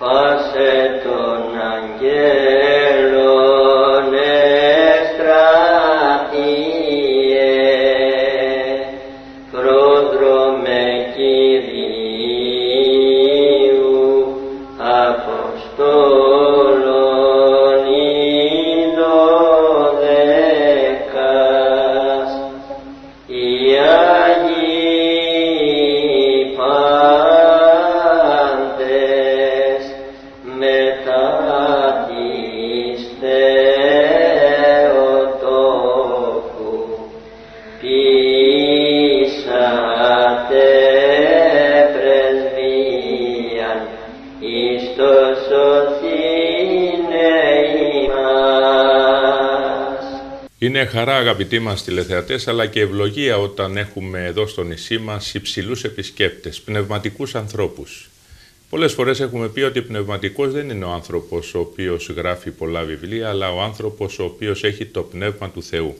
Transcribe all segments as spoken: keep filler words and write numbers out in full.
Πάσε τον αγγέλων εστρατείε, πρόδρομε Κυρίου Αποστόλων ειδωδέκας, οι Άγιοι πάντες μετά της Θεοτόκου ποιήσατε πρεσβείαν εις το σωθήνε ημάς. Είναι χαρά, αγαπητοί μας τηλεθεατές, αλλά και ευλογία όταν έχουμε εδώ στο νησί μας υψηλούς επισκέπτες, πνευματικούς ανθρώπους. Πολλές φορές έχουμε πει ότι πνευματικός δεν είναι ο άνθρωπος ο οποίος γράφει πολλά βιβλία, αλλά ο άνθρωπος ο οποίος έχει το πνεύμα του Θεού.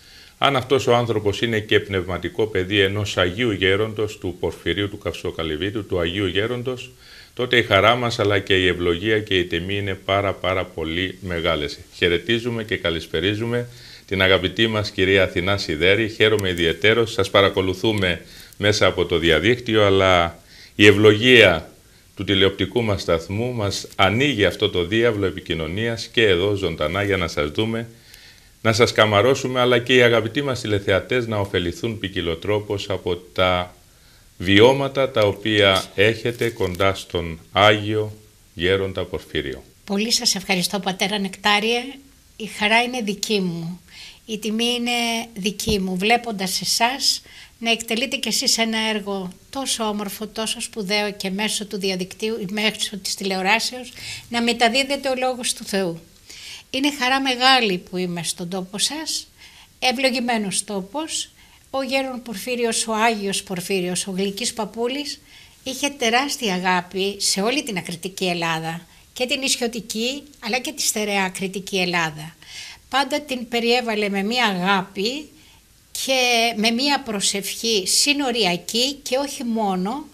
Αν αυτός ο άνθρωπος είναι και πνευματικό παιδί ενός Αγίου Γέροντος, του Πορφυρίου του Καυσοκαλυβίτου, του Αγίου Γέροντος, τότε η χαρά μας αλλά και η ευλογία και η τιμή είναι πάρα πάρα πολύ μεγάλες. Χαιρετίζουμε και καλησπερίζουμε την αγαπητή μας κυρία Αθηνά Σιδέρη. Χαίρομαι ιδιαιτέρως, σας παρακολουθούμε μέσα από το διαδίκτυο, αλλά η ευλογία του τηλεοπτικού μας σταθμού μας ανοίγει αυτό το διάβλο επικοινωνίας και εδώ ζωντανά για να σας δούμε, να σας καμαρώσουμε, αλλά και οι αγαπητοί μας τηλεθεατές να ωφεληθούν ποικιλοτρόπως από τα βιώματα τα οποία έχετε κοντά στον Άγιο Γέροντα Πορφύριο. Πολύ σας ευχαριστώ, πατέρα Νεκτάριε. Η χαρά είναι δική μου. Η τιμή είναι δική μου, βλέποντας εσάς να εκτελείτε κι εσείς ένα έργο τόσο όμορφο, τόσο σπουδαίο και μέσω του διαδικτύου ή μέσω της τηλεοράσεως να μεταδίδεται ο Λόγος του Θεού. Είναι χαρά μεγάλη που είμαι στον τόπο σας, ευλογημένος τόπος. Ο γέρον Πορφύριος, ο Άγιος Πορφύριος, ο γλυκής παππούλης, είχε τεράστια αγάπη σε όλη την ακριτική Ελλάδα, και την νησιωτική αλλά και τη στερεά ακριτική Ελλάδα. Πάντα την περιέβαλε με μία αγάπη και με μία προσευχή συνοριακή, και όχι μόνο,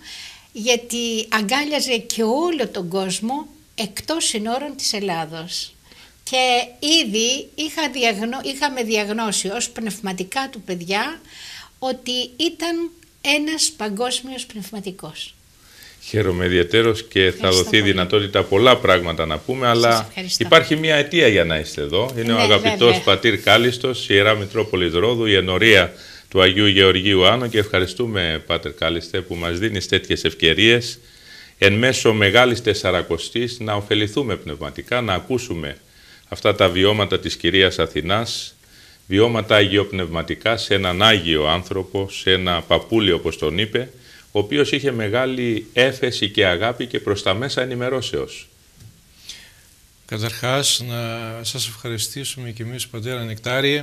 γιατί αγκάλιαζε και όλο τον κόσμο εκτός συνόρων της Ελλάδος. Και ήδη είχα διαγνω... είχαμε διαγνώσει ως πνευματικά του παιδιά ότι ήταν ένας παγκόσμιος πνευματικός. Χαίρομαι ιδιαιτέρως και ευχαριστώ, θα δοθεί πολύ δυνατότητα πολλά πράγματα να πούμε, αλλά υπάρχει μια αιτία για να είστε εδώ. Είναι ναι, ο αγαπητός βέβαια. Πατήρ Κάλιστος, Ιερά Μητρόπολης Ρόδου, η ενορία του Αγίου Γεωργίου Άνω, και ευχαριστούμε, Πάτερ Κάλιστε, που μας δίνεις τέτοιες ευκαιρίες εν μέσω Μεγάλης Τεσσαρακοστής να ωφεληθούμε πνευματικά, να ακούσουμε αυτά τα βιώματα της Κυρίας Αθηνάς, βιώματα αγιοπνευματικά σε έναν Άγιο άνθρωπο, σε ένα παππούλι όπως τον είπε, ο οποίος είχε μεγάλη έφεση και αγάπη και προς τα μέσα ενημερώσεως. Καταρχάς, να σας ευχαριστήσουμε και εμείς, πατέρα Νεκτάριε,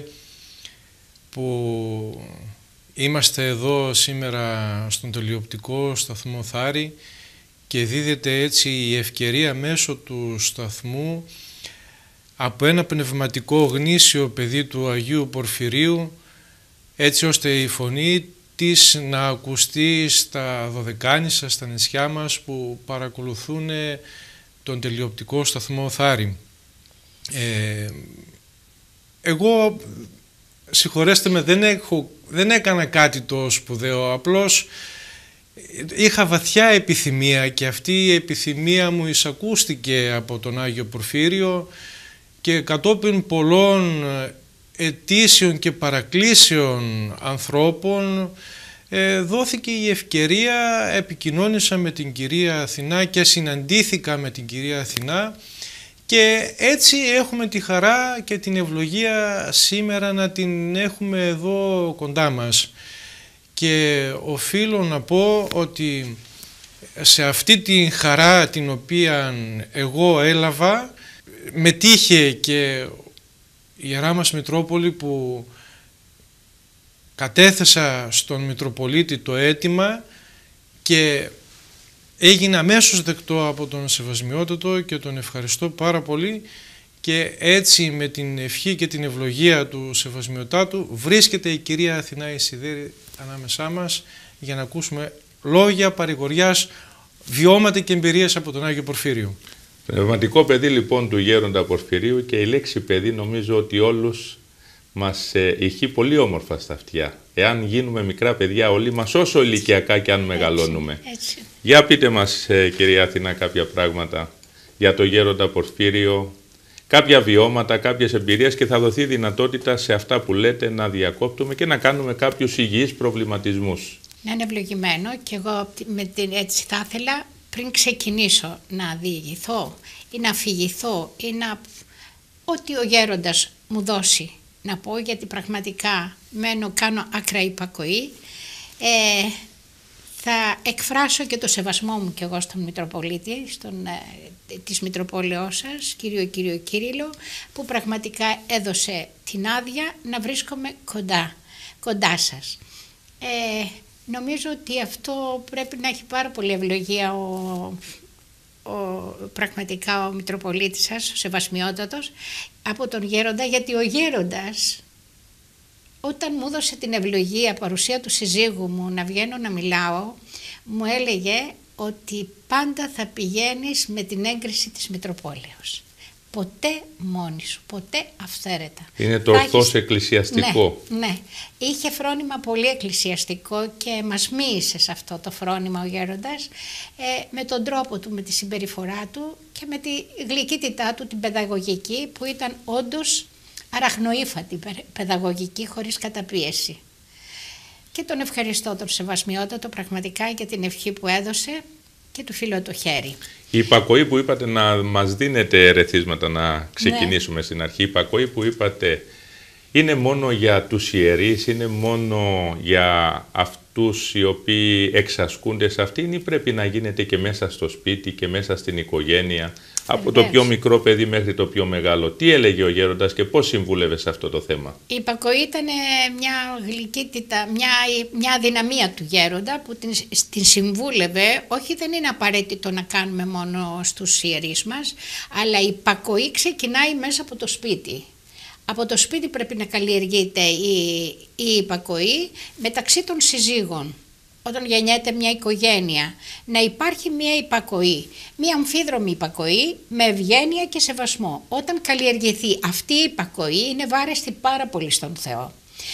που είμαστε εδώ σήμερα στον τηλεοπτικό σταθμό Θάρη και δίδεται έτσι η ευκαιρία μέσω του σταθμού από ένα πνευματικό γνήσιο παιδί του Αγίου Πορφυρίου, έτσι ώστε η φωνή της να ακουστεί στα Δωδεκάνησα, στα νησιά μας που παρακολουθούν τον τηλεοπτικό σταθμό Θάρη. Ε, εγώ, συγχωρέστε με, δεν, έχω, δεν έκανα κάτι το σπουδαίο, απλώς είχα βαθιά επιθυμία και αυτή η επιθυμία μου εισακούστηκε από τον Άγιο Πορφύριο, και κατόπιν πολλών αιτήσεων και παρακλήσεων ανθρώπων ε, δόθηκε η ευκαιρία, επικοινώνησα με την κυρία Αθηνά και συναντήθηκα με την κυρία Αθηνά, και έτσι έχουμε τη χαρά και την ευλογία σήμερα να την έχουμε εδώ κοντά μας. Και οφείλω να πω ότι σε αυτή τη χαρά την οποία εγώ έλαβα, μετήχε και η Ιερά μας Μητρόπολη, που κατέθεσα στον Μητροπολίτη το αίτημα και έγινε αμέσως δεκτό από τον Σεβασμιότατο, και τον ευχαριστώ πάρα πολύ, και έτσι με την ευχή και την ευλογία του Σεβασμιωτάτου βρίσκεται η κυρία Αθηνά η Σιδέρη ανάμεσά μας για να ακούσουμε λόγια παρηγοριάς, βιώματα και εμπειρίες από τον Άγιο Πορφύριο. Πνευματικό παιδί λοιπόν του γέροντα Πορφυρίου, και η λέξη παιδί νομίζω ότι όλους μας ε, ηχεί πολύ όμορφα στα αυτιά. Εάν γίνουμε μικρά παιδιά όλοι μας, όσο ηλικιακά και αν μεγαλώνουμε. Έτσι, έτσι. Για πείτε μας ε, κυρία Αθηνά κάποια πράγματα για το γέροντα Πορφύριο, κάποια βιώματα, κάποιες εμπειρίες, και θα δοθεί δυνατότητα σε αυτά που λέτε να διακόπτουμε και να κάνουμε κάποιους υγιείς προβληματισμούς. Να είναι ευλογημένο, και εγώ με την, έτσι θα ήθελα πριν ξεκινήσω να διηγηθώ ή να αφηγηθώ ή να ό,τι ο γέροντας μου δώσει να πω, γιατί πραγματικά μένω, κάνω άκρα υπακοή, ε, θα εκφράσω και το σεβασμό μου και εγώ στον Μητροπολίτη, στον, ε, της Μητροπόλεως σας, κύριο κύριο Κύριλλο, που πραγματικά έδωσε την άδεια να βρίσκομαι κοντά, κοντά σας. Ε, νομίζω ότι αυτό πρέπει να έχει πάρα πολύ ευλογία ο, ο, πραγματικά ο Μητροπολίτης σας, ο Σεβασμιότατος, από τον γέροντα, γιατί ο γέροντας όταν μου έδωσε την ευλογία παρουσία του συζύγου μου να βγαίνω να μιλάω, μου έλεγε ότι πάντα θα πηγαίνεις με την έγκριση της Μητροπόλεως. Ποτέ μόνη σου, ποτέ αυθαίρετα. Είναι το ορθώς έχεις... εκκλησιαστικό. Ναι, ναι. Είχε φρόνημα πολύ εκκλησιαστικό και μας μοίησε σε αυτό το φρόνημα ο γέροντας, ε, με τον τρόπο του, με τη συμπεριφορά του και με τη γλυκύτητά του, την παιδαγωγική, που ήταν όντως αραχνοήφατη παιδαγωγική, χωρίς καταπίεση. Και τον ευχαριστώ τον Σεβασμιότατο πραγματικά για την ευχή που έδωσε και του φίλου το χέρι. Η υπακοή που είπατε, να μας δίνετε ερεθίσματα να ξεκινήσουμε, ναι, στην αρχή. Η υπακοή που είπατε είναι μόνο για τους ιερείς, είναι μόνο για αυτούς οι οποίοι εξασκούνται σε αυτήν, ή πρέπει να γίνεται και μέσα στο σπίτι και μέσα στην οικογένεια, από το πιο μικρό παιδί μέχρι το πιο μεγάλο? Τι έλεγε ο γέροντας και πώς συμβούλευε σε αυτό το θέμα? Η υπακοή ήταν μια γλυκύτητα, μια, μια αδυναμία του γέροντα που την, την συμβούλευε. Όχι, δεν είναι απαραίτητο να κάνουμε μόνο στους ιερείς μας, αλλά η υπακοή ξεκινάει μέσα από το σπίτι. Από το σπίτι πρέπει να καλλιεργείται η, η υπακοή μεταξύ των συζύγων. Όταν γεννιέται μια οικογένεια, να υπάρχει μια υπακοή, μια αμφίδρομη υπακοή με ευγένεια και σεβασμό. Όταν καλλιεργηθεί αυτή η υπακοή, είναι βάρεστη πάρα πολύ στον Θεό.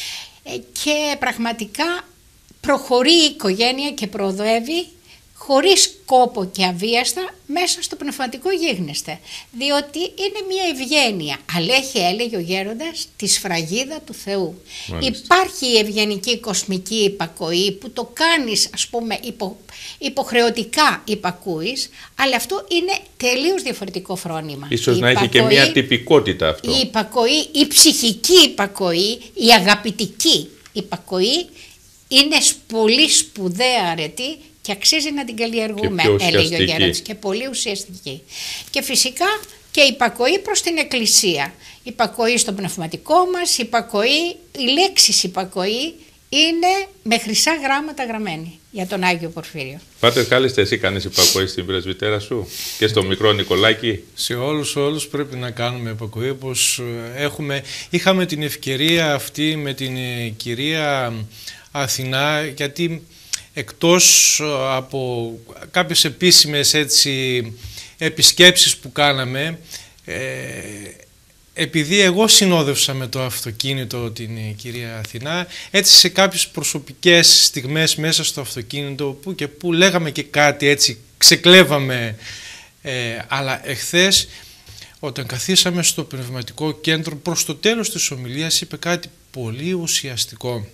Ε, και πραγματικά προχωρεί η οικογένεια και προοδεύει χωρίς κόπο και αβίαστα μέσα στο πνευματικό γίγνεσθε. Διότι είναι μια ευγένεια. Αλλά έχει, έλεγε ο γέροντας, τη σφραγίδα του Θεού. Μάλιστα. Υπάρχει η ευγενική κοσμική υπακοή που το κάνεις, ας πούμε, υπο, υποχρεωτικά υπακούεις, αλλά αυτό είναι τελείως διαφορετικό φρόνημα. Ίσως η να υπακοή, έχει και μια τυπικότητα αυτό. Η υπακοή, η ψυχική υπακοή, η αγαπητική υπακοή είναι πολύ σπουδαία αρετή και αξίζει να την καλλιεργούμε, έλεγε ο γέροντας, και πολύ ουσιαστική. Και φυσικά και υπακοή προς την Εκκλησία. Υπακοή στο πνευματικό μας, υπακοή, η λέξη υπακοή είναι με χρυσά γράμματα γραμμένη για τον Άγιο Πορφύριο. Πάτερ, κάλλιστα εσύ κάνεις υπακοή στην πρεσβυτέρα σου και στο μικρό Νικολάκη? Σε όλους όλους πρέπει να κάνουμε υπακοή, όπως έχουμε, είχαμε την ευκαιρία αυτή με την κυρία Αθηνά, γιατί εκτός από κάποιες επίσημες έτσι, επισκέψεις που κάναμε, ε, επειδή εγώ συνόδευσα με το αυτοκίνητο την κυρία Αθηνά, έτσι σε κάποιες προσωπικές στιγμές μέσα στο αυτοκίνητο που και που λέγαμε και κάτι έτσι, ξεκλέβαμε, ε, αλλά εχθές όταν καθίσαμε στο πνευματικό κέντρο προς το τέλος της ομιλίας είπε κάτι πολύ ουσιαστικό.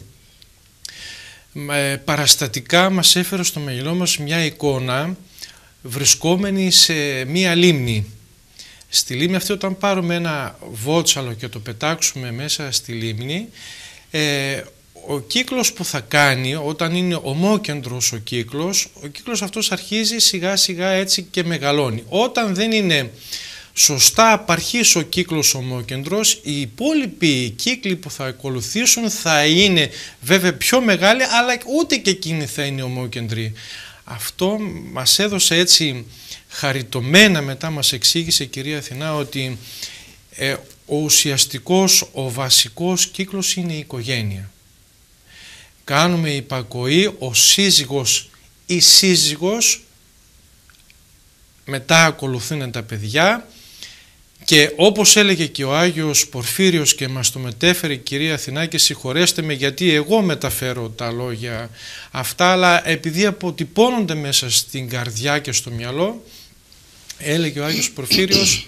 Παραστατικά μας έφερε στο μυαλό μας μια εικόνα βρισκόμενη σε μια λίμνη. Στη λίμνη αυτή, όταν πάρουμε ένα βότσαλο και το πετάξουμε μέσα στη λίμνη, ε, ο κύκλος που θα κάνει, όταν είναι ομόκεντρος ο κύκλος, ο κύκλος αυτός αρχίζει σιγά σιγά έτσι και μεγαλώνει. Όταν δεν είναι σωστά απαρχής ο κύκλος ομόκεντρος, οι υπόλοιποι κύκλοι που θα ακολουθήσουν θα είναι βέβαια πιο μεγάλοι, αλλά ούτε και εκείνοι θα είναι ομόκεντροι. Αυτό μας έδωσε έτσι χαριτωμένα, μετά μας εξήγησε η κυρία Αθηνά ότι ε, ο ουσιαστικός, ο βασικός κύκλος είναι η οικογένεια. Κάνουμε υπακοή, ο σύζυγος ή σύζυγος μετά ακολουθούν τα παιδιά και όπως έλεγε και ο Άγιος Πορφύριος και μας το μετέφερε η κυρία Αθηνάκη, συγχωρέστε με γιατί εγώ μεταφέρω τα λόγια αυτά, αλλά επειδή αποτυπώνονται μέσα στην καρδιά και στο μυαλό, έλεγε ο Άγιος Πορφύριος,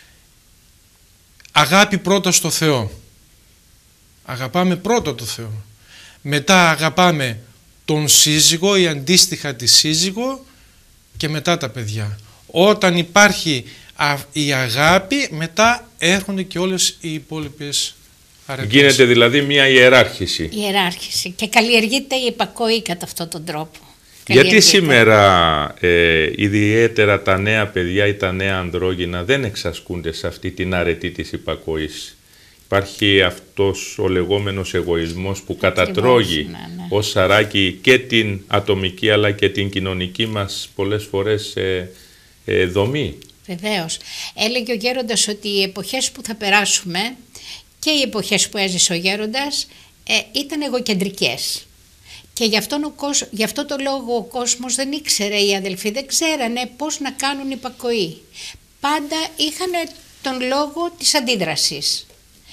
αγάπη πρώτα στο Θεό. Αγαπάμε πρώτα το Θεό. Μετά αγαπάμε τον σύζυγο ή αντίστοιχα τη σύζυγο και μετά τα παιδιά. Όταν υπάρχει η αγάπη, μετά έρχονται και όλες οι υπόλοιπες αρετές. Γίνεται δηλαδή μια ιεράρχηση. Ιεράρχηση και καλλιεργείται η υπακοή κατά αυτόν τον τρόπο. Γιατί σήμερα ε, ιδιαίτερα τα νέα παιδιά ή τα νέα ανδρόγυνα δεν εξασκούνται σε αυτή την αρετή της υπακοής? Υπάρχει αυτός ο λεγόμενος εγωισμός που κατατρώγει ναι, ναι. ως σαράκι και την ατομική αλλά και την κοινωνική μας πολλές φορές ε, ε, δομή. Βεβαίως. Έλεγε ο γέροντας ότι οι εποχές που θα περάσουμε και οι εποχές που έζησε ο γέροντας ε, ήταν εγωκεντρικές. Και γι' αυτόν ο κόσμ, γι' αυτό το λόγο ο κόσμος δεν ήξερε, οι αδελφοί δεν ξέρανε πώς να κάνουν υπακοή. Πάντα είχαν τον λόγο της αντίδρασης.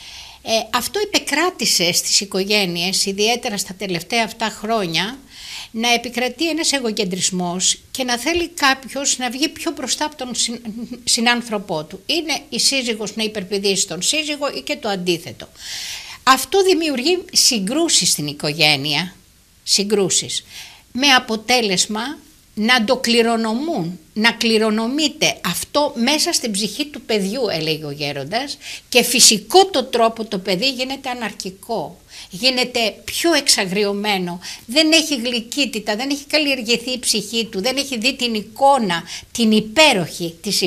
Ε, αυτό επεκράτησε στις οικογένειες, ιδιαίτερα στα τελευταία αυτά χρόνια, να επικρατεί ένας εγωκεντρισμός και να θέλει κάποιος να βγει πιο μπροστά από τον συνάνθρωπό του. Είναι η σύζυγος να υπερπηδήσει τον σύζυγο ή και το αντίθετο. Αυτό δημιουργεί συγκρούσεις στην οικογένεια, συγκρούσεις, με αποτέλεσμα να το κληρονομούν, να κληρονομείται αυτό μέσα στην ψυχή του παιδιού, έλεγε ο γέροντας, και φυσικό το τρόπο το παιδί γίνεται αναρκικό, γίνεται πιο εξαγριωμένο, δεν έχει γλυκύτητα, δεν έχει καλλιεργηθεί η ψυχή του, δεν έχει δει την εικόνα, την υπέροχη της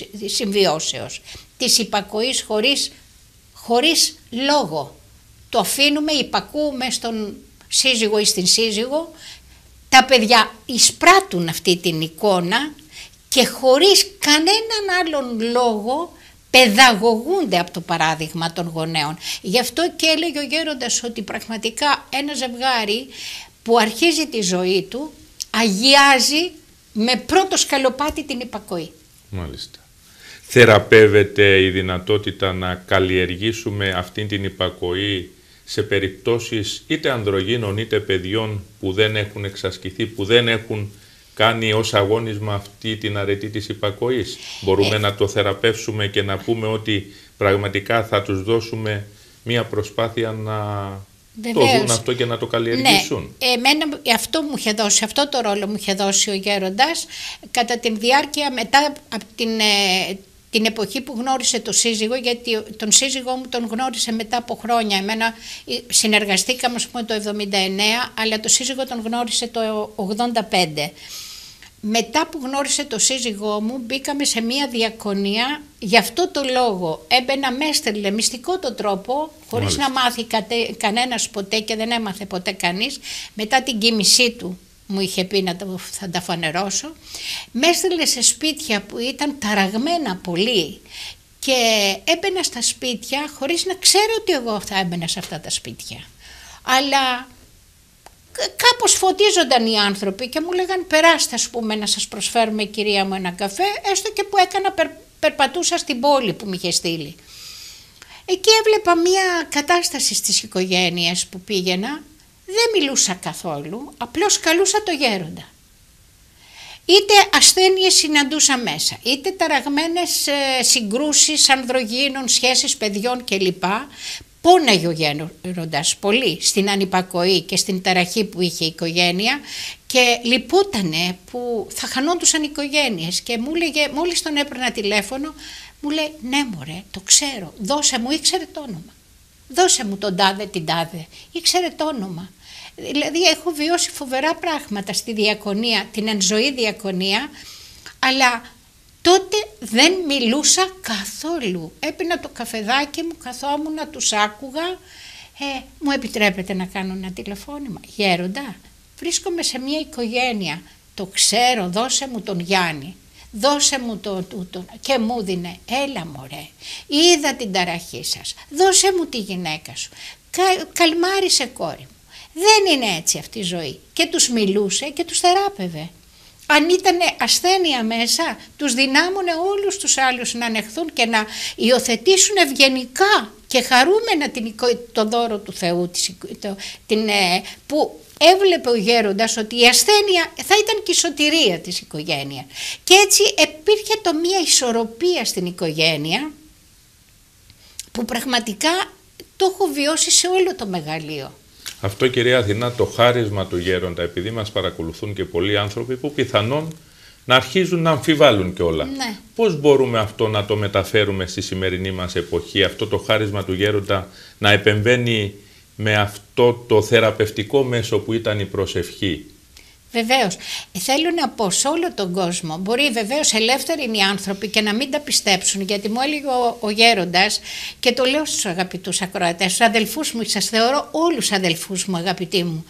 συμβιώσεως, της υπακοής χωρίς, χωρίς λόγο. Το αφήνουμε, υπακούμε στον σύζυγο ή στην σύζυγο, τα παιδιά εισπράττουν αυτή την εικόνα και χωρίς κανέναν άλλον λόγο παιδαγωγούνται από το παράδειγμα των γονέων. Γι' αυτό και έλεγε ο γέροντας ότι πραγματικά ένα ζευγάρι που αρχίζει τη ζωή του αγιάζει με πρώτο σκαλοπάτι την υπακοή. Μάλιστα. Θεραπεύεται η δυνατότητα να καλλιεργήσουμε αυτήν την υπακοή σε περιπτώσεις είτε ανδρογύνων είτε παιδιών που δεν έχουν εξασκηθεί, που δεν έχουν κάνει ως αγώνισμα αυτή την αρετή της υπακοής? Μπορούμε ε... να το θεραπεύσουμε και να πούμε ότι πραγματικά θα τους δώσουμε μία προσπάθεια να Βεβαίως. το δουν αυτό και να το καλλιεργήσουν? Ναι, εμένα αυτό μου είχε δώσει, αυτό το ρόλο μου είχε δώσει ο γέροντας κατά τη διάρκεια μετά από την... την εποχή που γνώρισε το σύζυγο, γιατί τον σύζυγό μου τον γνώρισε μετά από χρόνια. Εμένα συνεργαστήκαμε ας πούμε, το εβδομήντα εννέα, αλλά το σύζυγο τον γνώρισε το ογδόντα πέντε. Μετά που γνώρισε το σύζυγό μου μπήκαμε σε μία διακονία, γι' αυτό το λόγο έμπαινα με έστελνε μυστικό το τρόπο, χωρίς Μάλιστα. να μάθει κατε, κανένας ποτέ και δεν έμαθε ποτέ κανείς, μετά την κοίμησή του. Μου είχε πει να το, θα τα φανερώσω. Με έστειλε σε σπίτια που ήταν ταραγμένα πολύ και έμπαινα στα σπίτια χωρίς να ξέρω ότι εγώ θα έμπαινα σε αυτά τα σπίτια. Αλλά κάπως φωτίζονταν οι άνθρωποι και μου λέγαν περάστε ας πούμε να σας προσφέρουμε κυρία μου ένα καφέ, έστω και που έκανα περ, περπατούσα στην πόλη που μου είχε στείλει. Εκεί έβλεπα μια κατάσταση στις οικογένειες που πήγαινα. Δεν μιλούσα καθόλου, απλώς καλούσα το γέροντα. Είτε ασθένειες συναντούσα μέσα, είτε ταραγμένες ε, συγκρούσεις ανδρογύνων, σχέσεις παιδιών κλπ. Πόναγε ο γέροντας πολύ στην ανυπακοή και στην ταραχή που είχε η οικογένεια και λυπούτανε που θα χανόντουσαν οι οικογένειες και μου έλεγε, μόλις τον έπαιρνα τηλέφωνο, μου λέει ναι μωρέ, το ξέρω, δώσε μου, ήξερε το όνομα. Δώσε μου τον τάδε την τάδε, ήξερε το όνομα. Δηλαδή έχω βιώσει φοβερά πράγματα στη διακονία, την εν ζωή διακονία, αλλά τότε δεν μιλούσα καθόλου. Έπινα το καφεδάκι μου, καθόμουν, τους άκουγα. Ε, μου επιτρέπετε να κάνω ένα τηλεφώνημα? Γέροντα, βρίσκομαι σε μια οικογένεια, το ξέρω, δώσε μου τον Γιάννη. Δώσε μου το τούτο και μου δίνε, έλα μωρέ, είδα την ταραχή σας, δώσε μου τη γυναίκα σου, Κα, καλμάρισε κόρη μου. Δεν είναι έτσι αυτή η ζωή. Και τους μιλούσε και τους θεράπευε. αν ήταν ασθένεια μέσα, τους δυνάμωνε όλους τους άλλους να ανεχθούν και να υιοθετήσουν ευγενικά και χαρούμενα την, το δώρο του Θεού, το, την, που έβλεπε ο γέροντας ότι η ασθένεια θα ήταν και η σωτηρία της οικογένειας. Και έτσι υπήρχε το μία ισορροπία στην οικογένεια που πραγματικά το έχω βιώσει σε όλο το μεγαλείο. Αυτό, κυρία Αθηνά, το χάρισμα του γέροντα, επειδή μας παρακολουθούν και πολλοί άνθρωποι που πιθανόν να αρχίζουν να αμφιβάλλουν κιόλα. Ναι. Πώς μπορούμε αυτό να το μεταφέρουμε στη σημερινή μας εποχή, αυτό το χάρισμα του γέροντα να επεμβαίνει με αυτό το θεραπευτικό μέσο που ήταν η προσευχή? Βεβαίως. Θέλω να πω σε όλο τον κόσμο, μπορεί βεβαίως ελεύθεροι είναι οι άνθρωποι και να μην τα πιστέψουν, γιατί μου έλεγε ο, ο γέροντας, και το λέω στους αγαπητούς ακροατές, στους αδελφούς μου, σας θεωρώ όλους αδελφούς μου, αγαπητοί μου.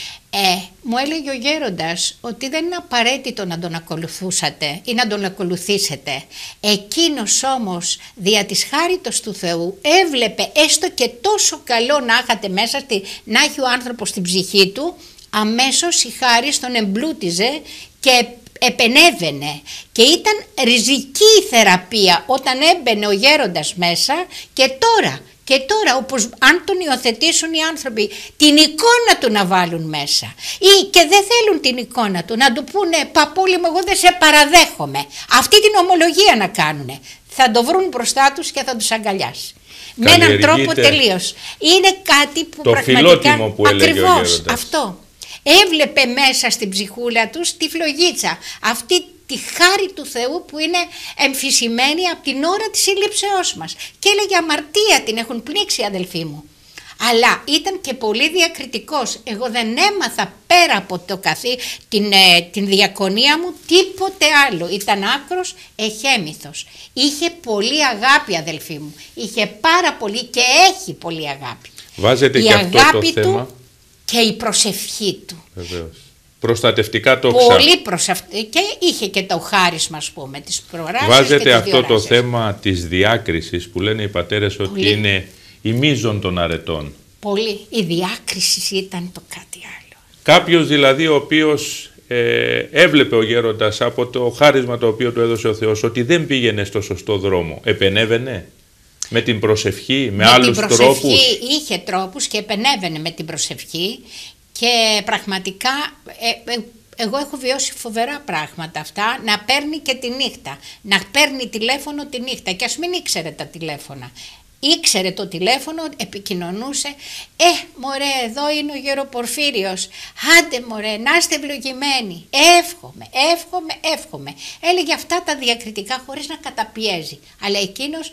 Ε, μου έλεγε ο γέροντας ότι δεν είναι απαραίτητο να τον ακολουθούσατε ή να τον ακολουθήσετε. Εκείνος όμως δια της χάριτος του Θεού έβλεπε έστω και τόσο καλό να είχατε μέσα στη, να έχει ο άνθρωπος στην ψυχή του, αμέσως η χάρις τον εμπλούτιζε και επενέβαινε, και ήταν ριζική η θεραπεία όταν έμπαινε ο γέροντας μέσα. Και τώρα, και τώρα όπως αν τον υιοθετήσουν οι άνθρωποι, την εικόνα του να βάλουν μέσα, ή και δεν θέλουν την εικόνα του, να του πούνε παππούλη μου, εγώ δεν σε παραδέχομαι, αυτή την ομολογία να κάνουνε, θα το βρουν μπροστά τους και θα τους αγκαλιάσει. Με έναν τρόπο τελείως. Είναι κάτι που το πραγματικά, φιλότιμο που έλεγε ακριβώς, ο γέροντας. Αυτό. Έβλεπε μέσα στην ψυχούλα τους τη φλογίτσα, αυτή τη χάρη του Θεού που είναι εμφυσιμένη από την ώρα της σύλληψεώς μας. Και έλεγε αμαρτία την έχουν πνίξει, αδελφοί μου. Αλλά ήταν και πολύ διακριτικός. Εγώ δεν έμαθα πέρα από το καθή, την, ε, την διακονία μου τίποτε άλλο. Ήταν άκρος εχέμηθος. Είχε πολύ αγάπη, αδελφοί μου. Είχε πάρα πολύ και έχει πολύ αγάπη. Βάζετε η και αυτό αγάπη το θέμα. Του και η προσευχή του. Βεβαίως. Προστατευτικά τόξα. Πολύ προσευχή, και είχε και το χάρισμα, ας πούμε, της προοράσεως. Βάζετε και αυτό το διοράσεως. θέμα της διάκρισης που λένε οι πατέρες ότι Πολύ. είναι η μείζων των αρετών. Πολύ. Η διάκριση ήταν το κάτι άλλο. Κάποιος δηλαδή ο οποίος ε, έβλεπε ο γέροντας από το χάρισμα το οποίο του έδωσε ο Θεός ότι δεν πήγαινε στο σωστό δρόμο, επενέβαινε με την προσευχή, με, με άλλους την προσευχή τρόπους? Είχε τρόπους και επενέβαινε με την προσευχή, και πραγματικά ε, ε, εγώ έχω βιώσει φοβερά πράγματα αυτά, να παίρνει και τη νύχτα, να παίρνει τηλέφωνο τη νύχτα, και ας μην ήξερε τα τηλέφωνα. Ήξερε το τηλέφωνο, επικοινωνούσε. Ε, μωρέ, εδώ είναι ο γεροπορφύριος. Άντε μωρέ, να είστε ευλογημένοι. Εύχομαι, εύχομαι, εύχομαι. Έλεγε αυτά τα διακριτικά χωρίς να καταπιέζει. Αλλά εκείνος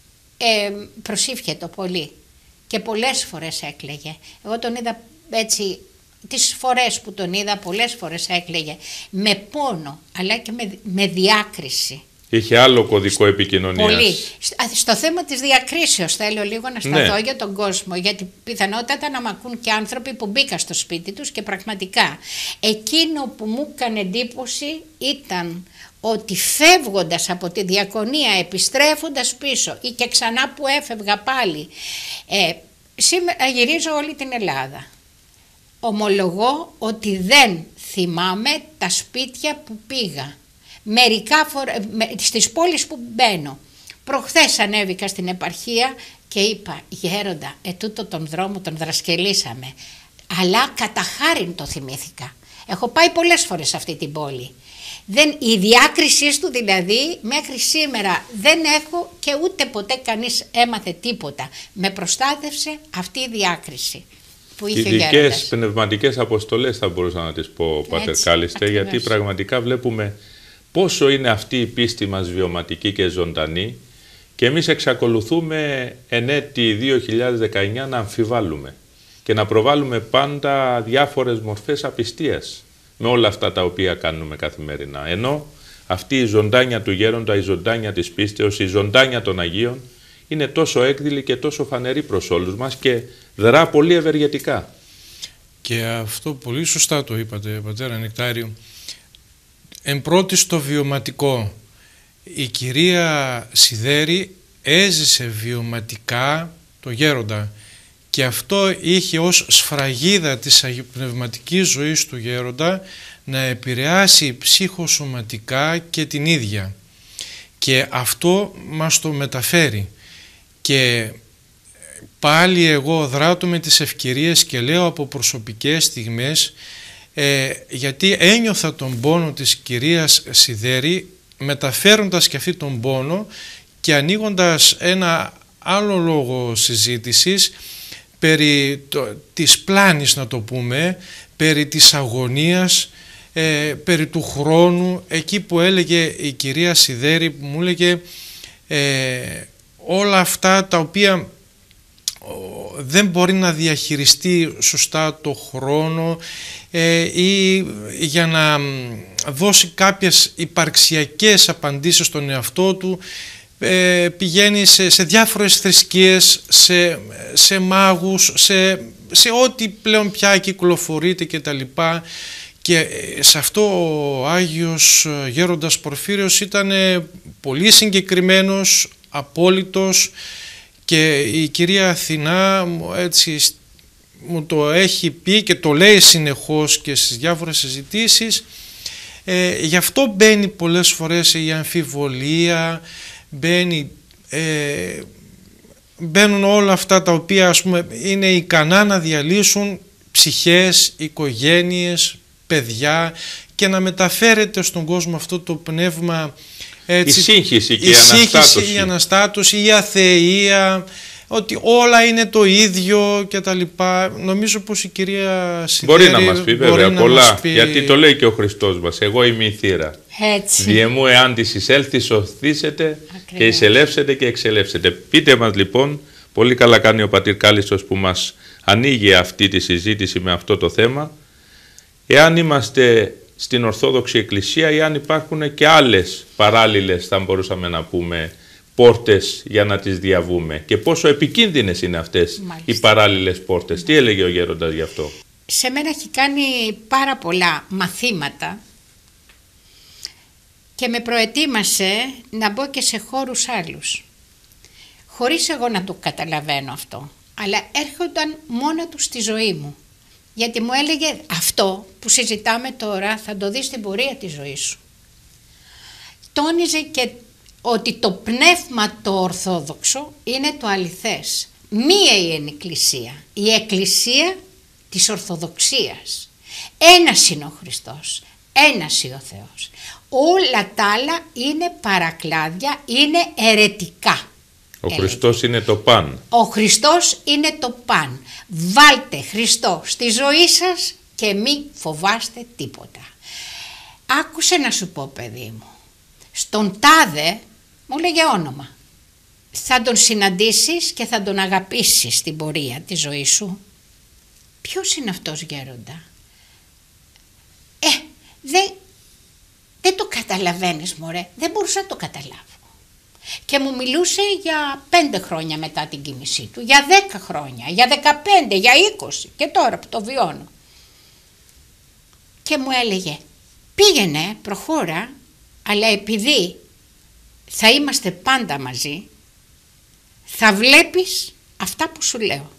ε, προσήφιε πολύ. Και πολλές φορές έκλαιγε. Εγώ τον είδα έτσι, τις φορές που τον είδα, πολλές φορές έκλαιγε. Με πόνο, αλλά και με, με διάκριση. Είχε άλλο κωδικό επικοινωνίας. Πολύ. Στο θέμα της διακρίσεως θέλω λίγο να σταθώ, ναι, για τον κόσμο, γιατί πιθανότατα να μ' ακούν και άνθρωποι που μπήκα στο σπίτι τους, και πραγματικά εκείνο που μου έκανε εντύπωση ήταν ότι φεύγοντας από τη διακονία, επιστρέφοντας πίσω ή και ξανά που έφευγα πάλι, ε, σήμερα γυρίζω όλη την Ελλάδα. Ομολογώ ότι δεν θυμάμαι τα σπίτια που πήγα. Μερικά φορά, στις πόλεις που μπαίνω. Προχθές ανέβηκα στην επαρχία και είπα, γέροντα, ετούτο τον δρόμο τον δρασκελίσαμε, αλλά κατά χάριν το θυμήθηκα. Έχω πάει πολλές φορές σε αυτή την πόλη. Δεν, η διάκρισή του δηλαδή μέχρι σήμερα δεν έχω, και ούτε ποτέ κανείς έμαθε τίποτα. Με προστάτευσε αυτή η διάκριση που είχε ο γέροντας. Ειδικές πνευματικές αποστολές θα μπορούσα να τις πω, Πάτερ Κάλιστε, γιατί πραγματικά βλέπουμε πόσο είναι αυτή η πίστη μας βιωματική και ζωντανή, και εμείς εξακολουθούμε εν έτη δύο χιλιάδες δεκαεννιά να αμφιβάλλουμε και να προβάλλουμε πάντα διάφορες μορφές απιστίας με όλα αυτά τα οποία κάνουμε καθημερινά. Ενώ αυτή η ζωντάνια του γέροντα, η ζωντάνια της πίστεως, η ζωντάνια των Αγίων είναι τόσο έκδηλη και τόσο φανερή προς όλους μας και δρά πολύ ευεργετικά. Και αυτό πολύ σωστά το είπατε, πατέρα Νεκτάριο. Εν πρώτη στο βιωματικό, η κυρία Σιδέρη έζησε βιωματικά το γέροντα, και αυτό είχε ως σφραγίδα της αγιοπνευματικής ζωής του γέροντα να επηρεάσει ψυχοσωματικά και την ίδια, και αυτό μας το μεταφέρει. Και πάλι εγώ δράτω με τις ευκαιρίες και λέω από προσωπικές στιγμές, ε, γιατί ένιωθα τον πόνο της κυρίας Σιδέρη, μεταφέροντας και αυτή τον πόνο και ανοίγοντας ένα άλλο λόγο συζήτησης περί το, της πλάνης, να το πούμε, περί της αγωνίας, ε, περί του χρόνου, εκεί που έλεγε η κυρία Σιδέρη, που μου έλεγε ε, όλα αυτά τα οποία δεν μπορεί να διαχειριστεί σωστά το χρόνο, ε, ή για να δώσει κάποιες υπαρξιακές απαντήσεις στον εαυτό του, ε, πηγαίνει σε, σε διάφορες θρησκείες, σε, σε μάγους, σε, σε ό,τι πλέον πια κυκλοφορείται και τα λοιπά. Και σε αυτό ο Άγιος Γέροντας Πορφύριος ήταν πολύ συγκεκριμένος, απόλυτος, και η κυρία Αθηνά έτσι μου το έχει πει και το λέει συνεχώς και στις διάφορες συζητήσεις. Ε, γι' αυτό μπαίνει πολλές φορές η αμφιβολία, μπαίνει, ε, μπαίνουν όλα αυτά τα οποία, ας πούμε, είναι ικανά να διαλύσουν ψυχές, οικογένειες, παιδιά, και να μεταφέρεται στον κόσμο αυτό το πνεύμα, έτσι, η σύγχυση και η, η, αναστάτωση. η αναστάτωση, η αθεΐα, ότι όλα είναι το ίδιο και τα λοιπά. Νομίζω πως η κυρία Σιδέρη μπορεί να μας πει βέβαια πολλά, πει... γιατί το λέει και ο Χριστός μας, εγώ είμαι η θύρα. Έτσι. Διεμού εάν της εισέλθει σωθήσετε. Ακριβώς. Και εισελεύσετε και εξελεύσετε. Πείτε μας λοιπόν, πολύ καλά κάνει ο πατήρ Κάλιστος που μας ανοίγει αυτή τη συζήτηση με αυτό το θέμα, εάν είμαστε στην Ορθόδοξη Εκκλησία ή αν υπάρχουν και άλλες παράλληλες, θα μπορούσαμε να πούμε, πόρτες για να τις διαβούμε, και πόσο επικίνδυνες είναι αυτές. Μάλιστα. Οι παράλληλες πόρτες. Μάλιστα. Τι έλεγε ο γέροντας γι' αυτό? Σε μένα έχει κάνει πάρα πολλά μαθήματα και με προετοίμασε να μπω και σε χώρους άλλους, χωρίς εγώ να το καταλαβαίνω αυτό, αλλά έρχονταν μόνο του στη ζωή μου. Γιατί μου έλεγε αυτό που συζητάμε τώρα θα το δεις στην πορεία της ζωής σου. Τόνιζε και ότι το πνεύμα το ορθόδοξο είναι το αληθές. Μία είναι η Εκκλησία, η Εκκλησία της Ορθοδοξίας. Ένας είναι ο Χριστός, ένας είναι ο Θεός. Όλα τα άλλα είναι παρακλάδια, είναι αιρετικά. Ο Χριστός είναι το παν. Ο Χριστός είναι το παν. Βάλτε Χριστό στη ζωή σας και μη φοβάστε τίποτα. Άκουσε να σου πω, παιδί μου, στον τάδε, μου λέγε όνομα, θα τον συναντήσεις και θα τον αγαπήσεις στην πορεία της ζωής σου. Ποιος είναι αυτός, γέροντα? Ε, δεν, δεν το καταλαβαίνεις, μωρέ, δεν μπορούσα να το καταλάβω. Και μου μιλούσε για πέντε χρόνια μετά την κοίμησή του, για δέκα χρόνια, για δεκαπέντε, για είκοσι, και τώρα που το βιώνω. Και μου έλεγε, πήγαινε, προχώρα, αλλά επειδή θα είμαστε πάντα μαζί, θα βλέπεις αυτά που σου λέω.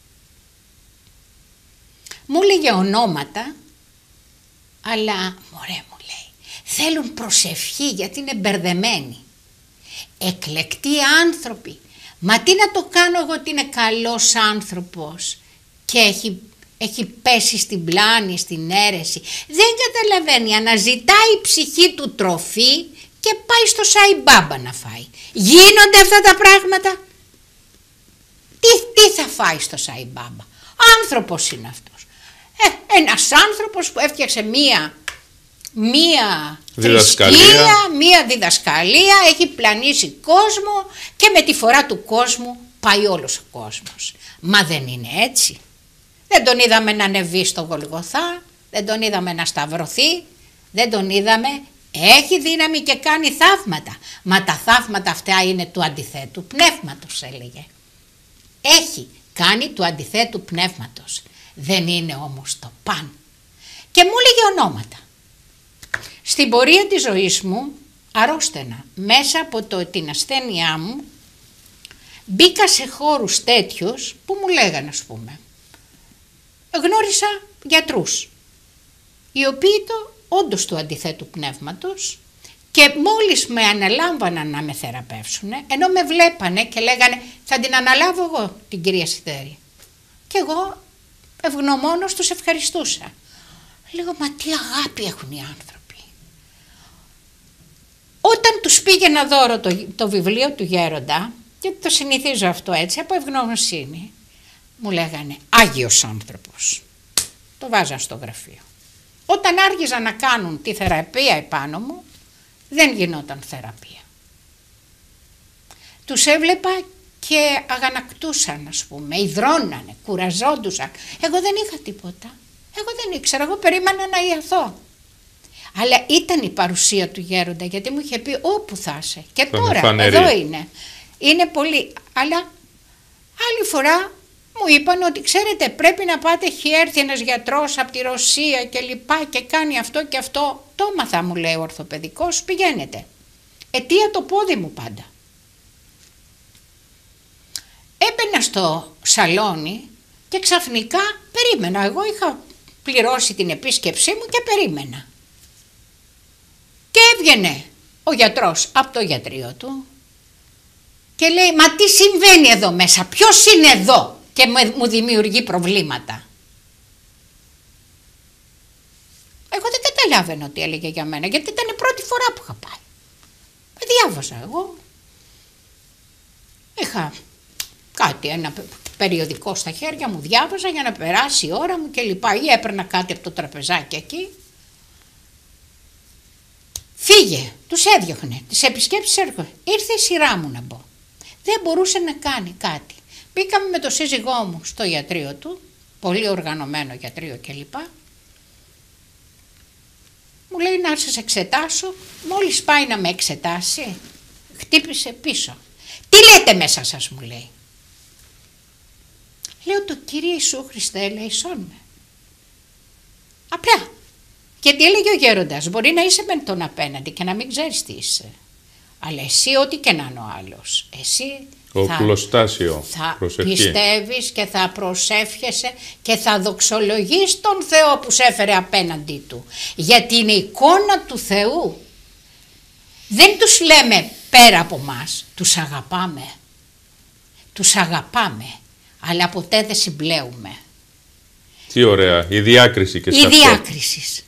Μου έλεγε ονόματα, αλλά μωρέ, μου λέει, θέλουν προσευχή γιατί είναι μπερδεμένοι. Εκλεκτοί άνθρωποι. Μα τι να το κάνω εγώ ότι είναι καλός άνθρωπος και έχει, έχει πέσει στην πλάνη, στην αίρεση. Δεν καταλαβαίνει, αναζητάει η ψυχή του τροφή και πάει στο Σάι Μπάμπα να φάει. Γίνονται αυτά τα πράγματα? Τι, τι θα φάει στο Σάι Μπάμπα? Άνθρωπος είναι αυτός. Ε, ένας άνθρωπος που έφτιαξε μία... μία θρησκεία, μία διδασκαλία, έχει πλανήσει κόσμο και με τη φορά του κόσμου πάει όλος ο κόσμος. Μα δεν είναι έτσι. Δεν τον είδαμε να ανεβεί στο Γολγοθά, δεν τον είδαμε να σταυρωθεί, δεν τον είδαμε, έχει δύναμη και κάνει θαύματα. Μα τα θαύματα αυτά είναι του αντιθέτου πνεύματος, έλεγε. Έχει κάνει του αντιθέτου πνεύματος. Δεν είναι όμως το παν. Και μου έλεγε ονόματα. Στην πορεία της ζωής μου αρρώστενα. Μέσα από το, την ασθένειά μου μπήκα σε χώρους τέτοιους που μου λέγανε, ας πούμε, γνώρισα γιατρούς, οι οποίοι το όντως του αντιθέτου πνεύματος, και μόλις με αναλάμβαναν να με θεραπεύσουν, ενώ με βλέπανε και λέγανε θα την αναλάβω εγώ την κυρία Σιδέρη, και εγώ ευγνωμόνως τους ευχαριστούσα. Λέγω, μα τι αγάπη έχουν οι άνθρωποι. Όταν τους πήγαινα δώρο το, το βιβλίο του Γέροντα, και το συνηθίζω αυτό έτσι, από ευγνωμοσύνη, μου λέγανε Άγιος άνθρωπος. Το βάζαν στο γραφείο. Όταν άργησαν να κάνουν τη θεραπεία επάνω μου, δεν γινόταν θεραπεία. Τους έβλεπα και αγανακτούσαν, ας πούμε, υδρώνανε, κουραζόντουσαν. Εγώ δεν είχα τίποτα. Εγώ δεν ήξερα, εγώ περίμενα να ιαθώ. Αλλά ήταν η παρουσία του Γέροντα, γιατί μου είχε πει όπου θα είσαι. Και θα τώρα, εδώ είναι. Είναι πολύ. Αλλά άλλη φορά μου είπαν ότι ξέρετε πρέπει να πάτε, έχει έρθει ένας γιατρός από τη Ρωσία και λοιπά και κάνει αυτό και αυτό. Το έμαθα, μου λέει ο ορθοπαιδικός, πηγαίνετε. Αιτία το πόδι μου πάντα. Έμπαινα στο σαλόνι και ξαφνικά περίμενα. Εγώ είχα πληρώσει την επίσκεψή μου και περίμενα. Και έβγαινε ο γιατρός από το γιατρείο του και λέει μα τι συμβαίνει εδώ μέσα, ποιος είναι εδώ και μου δημιουργεί προβλήματα. Εγώ δεν καταλάβαινα τι έλεγε για μένα, γιατί ήταν η πρώτη φορά που είχα πάει. Με διάβασα εγώ. Είχα κάτι, ένα περιοδικό στα χέρια μου, διάβαζα για να περάσει η ώρα μου και λοιπά. Ή έπαιρνα κάτι από το τραπεζάκι εκεί. Φύγε, τους έδιωχνε, τις επισκέψεις έρχονται. Ήρθε η σειρά μου να μπω. Δεν μπορούσε να κάνει κάτι. Μπήκαμε με το σύζυγό μου στο ιατρείο του, πολύ οργανωμένο ιατρείο κλπ. Μου λέει να σας εξετάσω, μόλις πάει να με εξετάσει, χτύπησε πίσω. Τι λέτε μέσα σας, μου λέει. Λέω το Κύριε Ιησού Χριστέ ελέησόν με. Απλά. Γιατί έλεγε ο γέροντας, μπορεί να είσαι με τον απέναντι και να μην ξέρεις τι είσαι. Αλλά εσύ ό,τι και να είναι ο άλλος, εσύ ο θα, πλωστάσιο, θα προσευχή. πιστεύεις και θα προσεύχεσαι και θα δοξολογείς τον Θεό που σε έφερε απέναντί του. Γιατί είναι η εικόνα του Θεού. Δεν τους λέμε πέρα από μας, τους αγαπάμε. Τους αγαπάμε, αλλά ποτέ δεν συμπλέουμε. Τι ωραία, η διάκριση και σε η αυτό. Η διάκριση.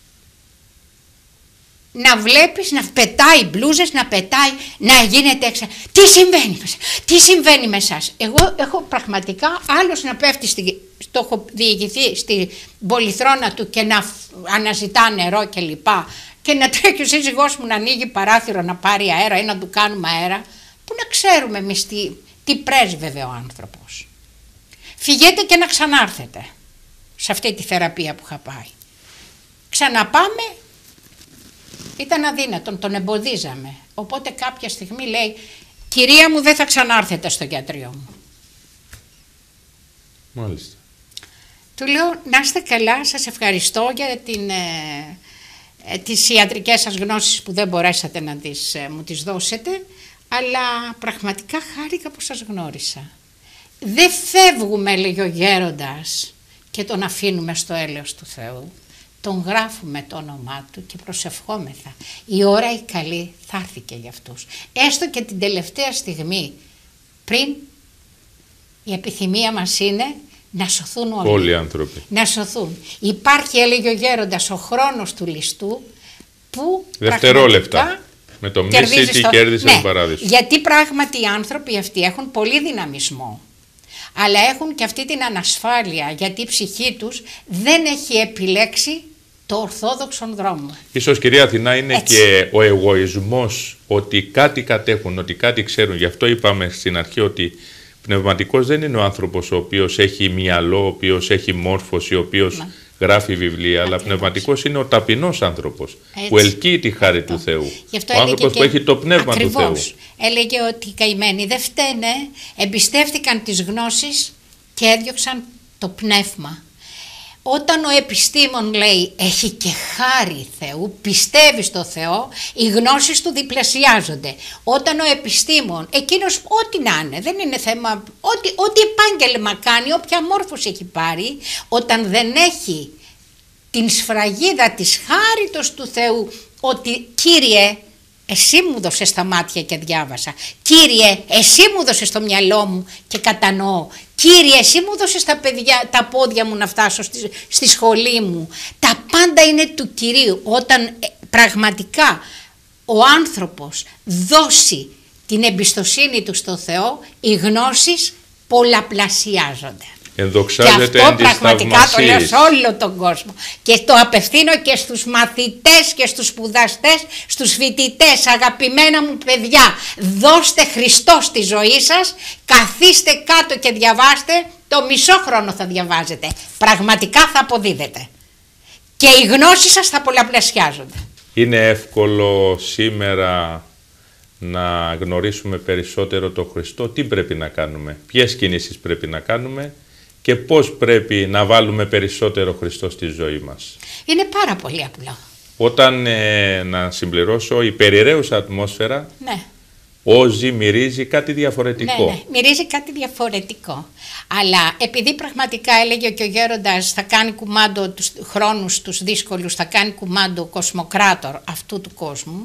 Να βλέπεις να πετάει μπλούζες, να πετάει, να γίνεται έξα. Τι συμβαίνει μέσα, τι συμβαίνει με εσάς. Εγώ έχω πραγματικά άλλος να πέφτει, στη, το έχω διηγηθεί στην πολυθρόνα του και να αναζητά νερό και λοιπά και να τρέχει ο σύζυγός μου να ανοίγει παράθυρο να πάρει αέρα ή να του κάνουμε αέρα, που να ξέρουμε εμείς τι, τι πρέσβευε ο άνθρωπος. Φυγέτε και να ξανάρθετε σε αυτή τη θεραπεία που είχα πάει. Ξαναπάμε. Ήταν αδύνατον, τον εμποδίζαμε. Οπότε κάποια στιγμή λέει, κυρία μου δεν θα ξανάρθετε στο γιατρείο μου. Μάλιστα. Του λέω, να είστε καλά, σας ευχαριστώ για την, ε, ε, τις ιατρικές σας γνώσεις που δεν μπορέσατε να τις, ε, μου τις δώσετε, αλλά πραγματικά χάρηκα που σας γνώρισα. Δεν φεύγουμε, λέγει ο γέροντας, και τον αφήνουμε στο έλεος του Θεού. Τον γράφουμε το όνομά του και προσευχόμεθα. Η ώρα η καλή θα έρθει και για αυτούς. Έστω και την τελευταία στιγμή, πριν, η επιθυμία μας είναι να σωθούν όλοι. Όλοι οι άνθρωποι. Να σωθούν. Υπάρχει, έλεγε ο γέροντας, ο χρόνος του ληστού που δευτερόλεπτα. Με το μνήσι τι στο... κέρδισε ναι, τον παράδεισο. Γιατί πράγματι οι άνθρωποι αυτοί έχουν πολύ δυναμισμό. Αλλά έχουν και αυτή την ανασφάλεια, γιατί η ψυχή τους δεν έχει επιλέξει το ορθόδοξον δρόμο. Ίσως, κυρία Αθηνά, είναι έτσι. Και ο εγωισμός ότι κάτι κατέχουν, ότι κάτι ξέρουν. Γι' αυτό είπαμε στην αρχή ότι πνευματικός δεν είναι ο άνθρωπος ο οποίος έχει μυαλό, ο οποίος έχει μόρφωση, ο οποίος Μα. γράφει βιβλία, Ακριβώς. αλλά πνευματικός είναι ο ταπεινός άνθρωπος έτσι. Που ελκύει τη χάρη Αυτό. Του Θεού. Ο άνθρωπος και... που έχει το πνεύμα Ακριβώς. του Θεού. Έλεγε ότι οι καημένοι δεν φταίνε, εμπιστεύτηκαν τις γνώσεις και έδιωξαν το πνεύμα. Όταν ο επιστήμον λέει έχει και χάρη Θεού, πιστεύει στο Θεό, οι γνώσεις του διπλασιάζονται. Όταν ο επιστήμον, εκείνος ό,τι να είναι, δεν είναι θέμα, ό,τι, ό,τι επάγγελμα κάνει, όποια μόρφωση έχει πάρει, όταν δεν έχει την σφραγίδα της χάριτος του Θεού, ότι Κύριε, εσύ μου δώσες τα μάτια και διάβασα. Κύριε, εσύ μου δώσες το μυαλό μου και κατανοώ. Κύριε, εσύ μου δώσες τα, παιδιά, τα πόδια μου να φτάσω στη, στη σχολή μου. Τα πάντα είναι του Κυρίου. Όταν ε, πραγματικά ο άνθρωπος δώσει την εμπιστοσύνη του στο Θεό, οι γνώσεις πολλαπλασιάζονται. Ενδοξάζεται και αυτό πραγματικά το λέω σε όλο τον κόσμο και το απευθύνω και στους μαθητές και στους σπουδαστές, στους φοιτητές. Αγαπημένα μου παιδιά, δώστε Χριστό στη ζωή σας, καθίστε κάτω και διαβάστε, το μισό χρόνο θα διαβάζετε, πραγματικά θα αποδίδετε και οι γνώσεις σας θα πολλαπλασιάζονται. Είναι εύκολο σήμερα να γνωρίσουμε περισσότερο τον Χριστό? Τι πρέπει να κάνουμε, ποιες κινήσεις πρέπει να κάνουμε και πώς πρέπει να βάλουμε περισσότερο Χριστό στη ζωή μας? Είναι πάρα πολύ απλό. Όταν, ε, να συμπληρώσω, η περιραίουσα ατμόσφαιρα, ναι. όζει, μυρίζει κάτι διαφορετικό. Ναι, ναι, μυρίζει κάτι διαφορετικό. Αλλά επειδή πραγματικά έλεγε και ο γέροντας θα κάνει κουμάντο τους χρόνους τους δύσκολους, θα κάνει κουμάντο κοσμοκράτορ αυτού του κόσμου,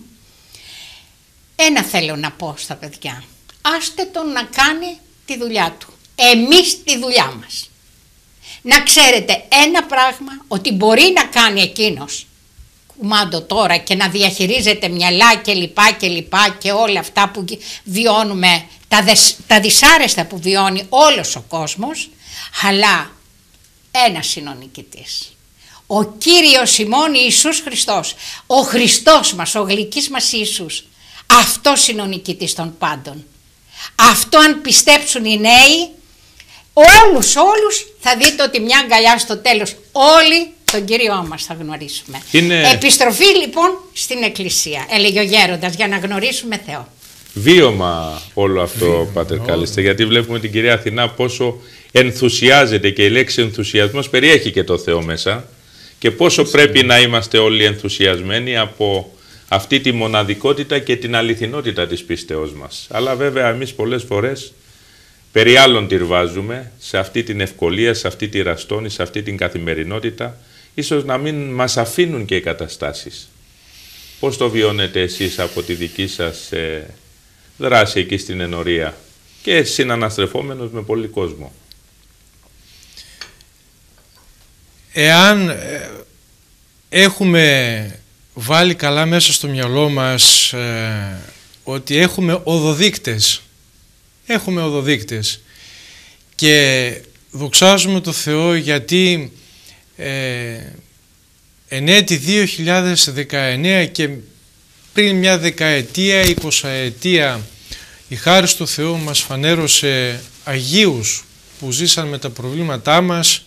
ένα θέλω να πω στα παιδιά. Άστε τον να κάνει τη δουλειά του. Εμείς τη δουλειά μας. Να ξέρετε ένα πράγμα, ότι μπορεί να κάνει εκείνος κουμάντο τώρα και να διαχειρίζεται μυαλά και λοιπά και λοιπά και όλα αυτά που βιώνουμε, τα, δεσ, τα δυσάρεστα που βιώνει όλος ο κόσμος, αλλά ένας είναι ο νικητής. Ο Κύριος ημών Ιησούς Χριστός, ο Χριστός μας, ο γλυκής μας Ιησούς, αυτός είναι ο νικητής των πάντων. Αυτό αν πιστέψουν οι νέοι, όλους όλους θα δείτε ότι μια αγκαλιά στο τέλος όλοι τον Κύριό μας θα γνωρίσουμε. Είναι... Επιστροφή λοιπόν στην Εκκλησία, έλεγε ο γέροντας, για να γνωρίσουμε Θεό. Βίωμα όλο αυτό, Βίωμα, Πάτερ Κάλιστερ, γιατί βλέπουμε την κυρία Αθηνά πόσο ενθουσιάζεται και η λέξη ενθουσιασμός περιέχει και το Θεό μέσα και πόσο Εσύ. πρέπει να είμαστε όλοι ενθουσιασμένοι από αυτή τη μοναδικότητα και την αληθινότητα της πίστεώς μας. Αλλά βέβαια εμείς πολλές φορές περί άλλων τυρβάζουμε σε αυτή την ευκολία, σε αυτή τη ραστόνη, σε αυτή την καθημερινότητα, ίσως να μην μας αφήνουν και οι καταστάσεις. Πώς το βιώνετε εσείς από τη δική σας ε, δράση εκεί στην ενορία και συναναστρεφόμενος με πολύ κόσμο? Εάν ε, έχουμε βάλει καλά μέσα στο μυαλό μας ε, ότι έχουμε οδοδείκτες, έχουμε οδοδείκτες και δοξάζουμε το Θεό γιατί ε, εν έτη δύο χιλιάδες δεκαεννέα και πριν μια δεκαετία, εικοσαετία, η χάρις του Θεού μας φανέρωσε Αγίους που ζήσαν με τα προβλήματά μας,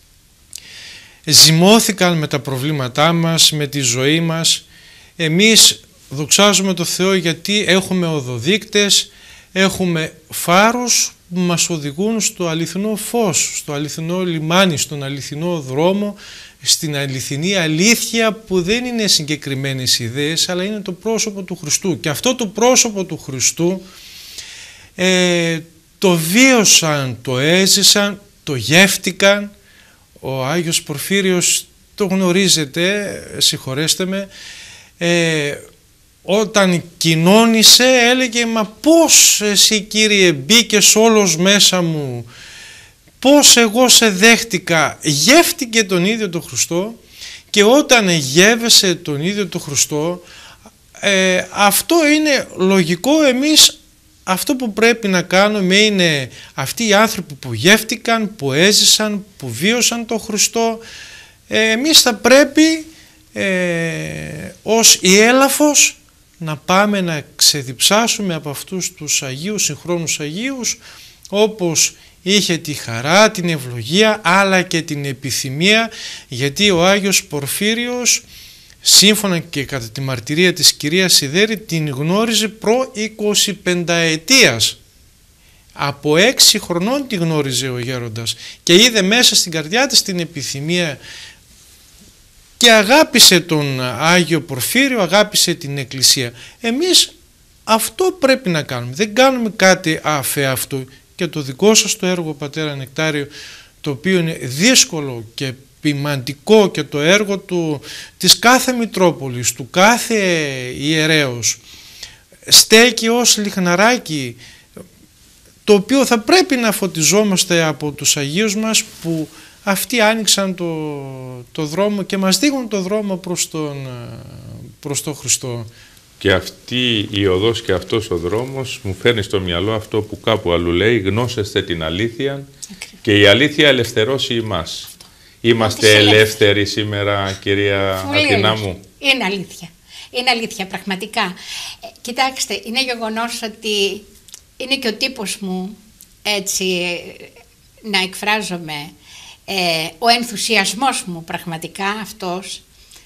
ζυμώθηκαν με τα προβλήματά μας, με τη ζωή μας. Εμείς δοξάζουμε το Θεό γιατί έχουμε οδοδείκτες, έχουμε φάρους που μας οδηγούν στο αληθινό φως, στο αληθινό λιμάνι, στον αληθινό δρόμο, στην αληθινή αλήθεια που δεν είναι συγκεκριμένες ιδέες, αλλά είναι το πρόσωπο του Χριστού. Και αυτό το πρόσωπο του Χριστού ε, το βίωσαν, το έζησαν, το γεύτηκαν. Ο Άγιος Πορφύριος, το γνωρίζετε, συγχωρέστε με, ε, όταν κοινώνησε έλεγε «Μα πώς εσύ Κύριε μπήκες όλος μέσα μου, πώς εγώ σε δέχτηκα». Γεύτηκε τον ίδιο τον Χριστό και όταν γεύεσαι τον ίδιο τον Χριστό, ε, αυτό είναι λογικό. Εμείς αυτό που πρέπει να κάνουμε είναι αυτοί οι άνθρωποι που γεύτηκαν, που έζησαν, που βίωσαν τον Χριστό, ε, εμείς θα πρέπει ε, ως ιέλαφος να πάμε να ξεδιψάσουμε από αυτούς τους Αγίους, συγχρόνους Αγίους, όπως είχε τη χαρά, την ευλογία, αλλά και την επιθυμία, γιατί ο Άγιος Πορφύριος, σύμφωνα και κατά τη μαρτυρία της κυρίας Σιδέρη, την γνώριζε προ εικοσιπενταετίας. Από έξι χρονών τη γνώριζε ο γέροντας και είδε μέσα στην καρδιά της την επιθυμία και αγάπησε τον Άγιο Πορφύριο, αγάπησε την Εκκλησία. Εμείς αυτό πρέπει να κάνουμε, δεν κάνουμε κάτι αφ' αυτού. Και το δικό σας το έργο, πατέρα Νεκτάριο, το οποίο είναι δύσκολο και ποιμαντικό, και το έργο του, της κάθε Μητρόπολης, του κάθε ιερέως, στέκει ως λιχναράκι, το οποίο θα πρέπει να φωτιζόμαστε από τους Αγίους μας, που αυτοί άνοιξαν το, το δρόμο και μας δείχνουν το δρόμο προς τον, προς τον Χριστό. Και αυτή η οδός και αυτός ο δρόμος μου φέρνει στο μυαλό αυτό που κάπου αλλού λέει: γνώσεστε την αλήθεια και η αλήθεια ελευθερώσει εμάς. Είμαστε ελεύθεροι σήμερα, κυρία Πολύ Αθηνά μου? Είναι αλήθεια. Είναι αλήθεια, πραγματικά. Ε, κοιτάξτε, είναι γεγονός ότι είναι και ο τύπος μου έτσι να εκφράζομαι. Ε, ο ενθουσιασμός μου πραγματικά αυτός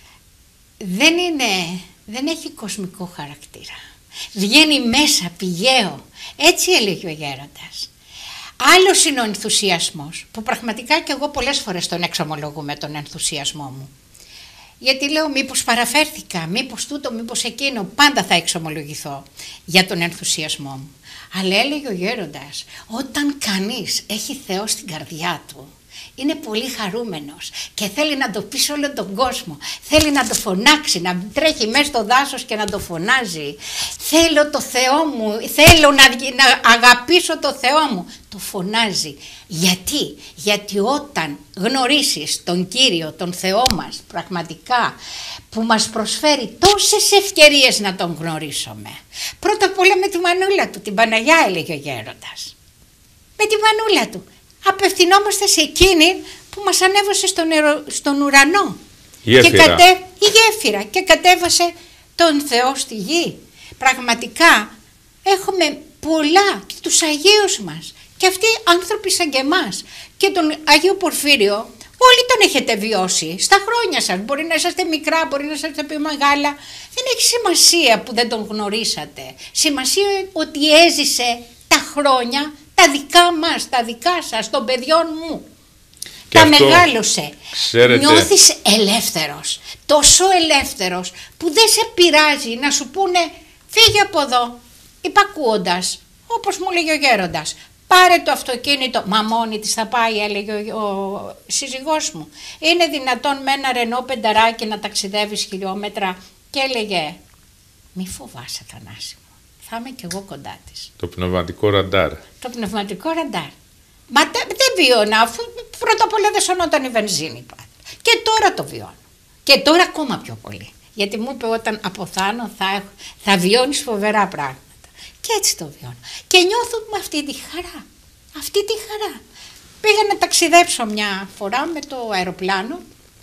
δεν είναι, δεν έχει κοσμικό χαρακτήρα. Βγαίνει μέσα, πηγαίο. Έτσι έλεγε ο γέροντας. Άλλος είναι ο ενθουσιασμός, που πραγματικά και εγώ πολλές φορές τον εξομολογούμε τον ενθουσιασμό μου. Γιατί λέω μήπως παραφέρθηκα, μήπως τούτο, μήπως εκείνο, πάντα θα εξομολογηθώ για τον ενθουσιασμό μου. Αλλά έλεγε ο γέροντας, όταν κανείς έχει Θεό στην καρδιά του, είναι πολύ χαρούμενος και θέλει να το πει σε όλο τον κόσμο, θέλει να το φωνάξει, να τρέχει μέσα στο δάσος και να το φωνάζει. Θέλω το Θεό μου, θέλω να, να αγαπήσω το Θεό μου. Το φωνάζει. Γιατί? Γιατί όταν γνωρίσεις τον Κύριο, τον Θεό μας, πραγματικά, που μας προσφέρει τόσες ευκαιρίες να τον γνωρίσουμε. Πρώτα απ' όλα με τη μανούλα του, την Παναγιά, έλεγε ο γέροντας. Με τη μανούλα του. Απευθυνόμαστε σε εκείνη που μας ανέβασε στον, ερο... στον ουρανό. Γέφυρα. Και κατέ... Η γέφυρα. Και κατέβασε τον Θεό στη γη. Πραγματικά έχουμε πολλά, και τους Αγίους μας. Και αυτοί άνθρωποι σαν και εμάς. Και τον Αγίο Πορφύριο, όλοι τον έχετε βιώσει στα χρόνια σας. Μπορεί να είσαστε μικρά, μπορεί να είσαστε πιο μεγάλα. Δεν έχει σημασία που δεν τον γνωρίσατε. Σημασία ότι έζησε τα χρόνια, τα δικά μας, τα δικά σας, των παιδιών μου. Και τα μεγάλωσε. Ξέρετε... Νιώθεις ελεύθερος. Τόσο ελεύθερος που δεν σε πειράζει να σου πούνε φύγε από εδώ, υπακούοντας. Όπως μου λέγει ο γέροντας. Πάρε το αυτοκίνητο. Μα μόνη της θα πάει, έλεγε ο, ο σύζυγός μου. Είναι δυνατόν με ένα Ρενό πενταράκι να ταξιδεύεις χιλιόμετρα? Και έλεγε μη φοβάσαι, Θανάση μου. Θα είμαι κι εγώ κοντά της. Το πνευματικό ραντάρ. Το πνευματικό ραντάρ. Μα δεν βιώνα, αφού πρώτα απ' όλα δεν σωνόταν η βενζίνη πάντα. Και τώρα το βιώνω. Και τώρα ακόμα πιο πολύ. Γιατί μου είπε όταν αποθάνω θα, θα βιώνεις φοβερά πράγματα. Και έτσι το βιώνω. Και νιώθω με αυτή τη χαρά. Αυτή τη χαρά. Πήγα να ταξιδέψω μια φορά με το αεροπλάνο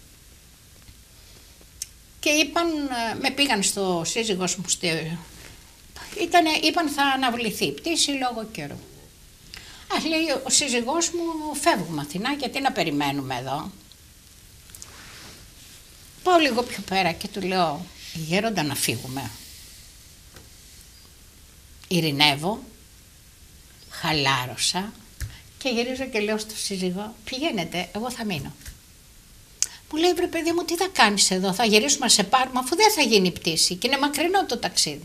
και είπαν, με πήγαν στο σύζυγός μου, στη, ήτανε, είπαν θα αναβληθεί η πτήση λόγω καιρού. Α, λέει ο σύζυγός μου, φεύγουμε Αθηνά, γιατί να περιμένουμε εδώ. Πάω λίγο πιο πέρα και του λέω, γέροντα, να φύγουμε. Ειρηνεύω, χαλάρωσα και γυρίζω και λέω στο σύζυγο, πηγαίνετε, εγώ θα μείνω. Μου λέει, βρε παιδί μου, τι θα κάνεις εδώ, θα γυρίσουμε να σε πάρουμε, αφού δεν θα γίνει πτήση και είναι μακρινό το ταξίδι.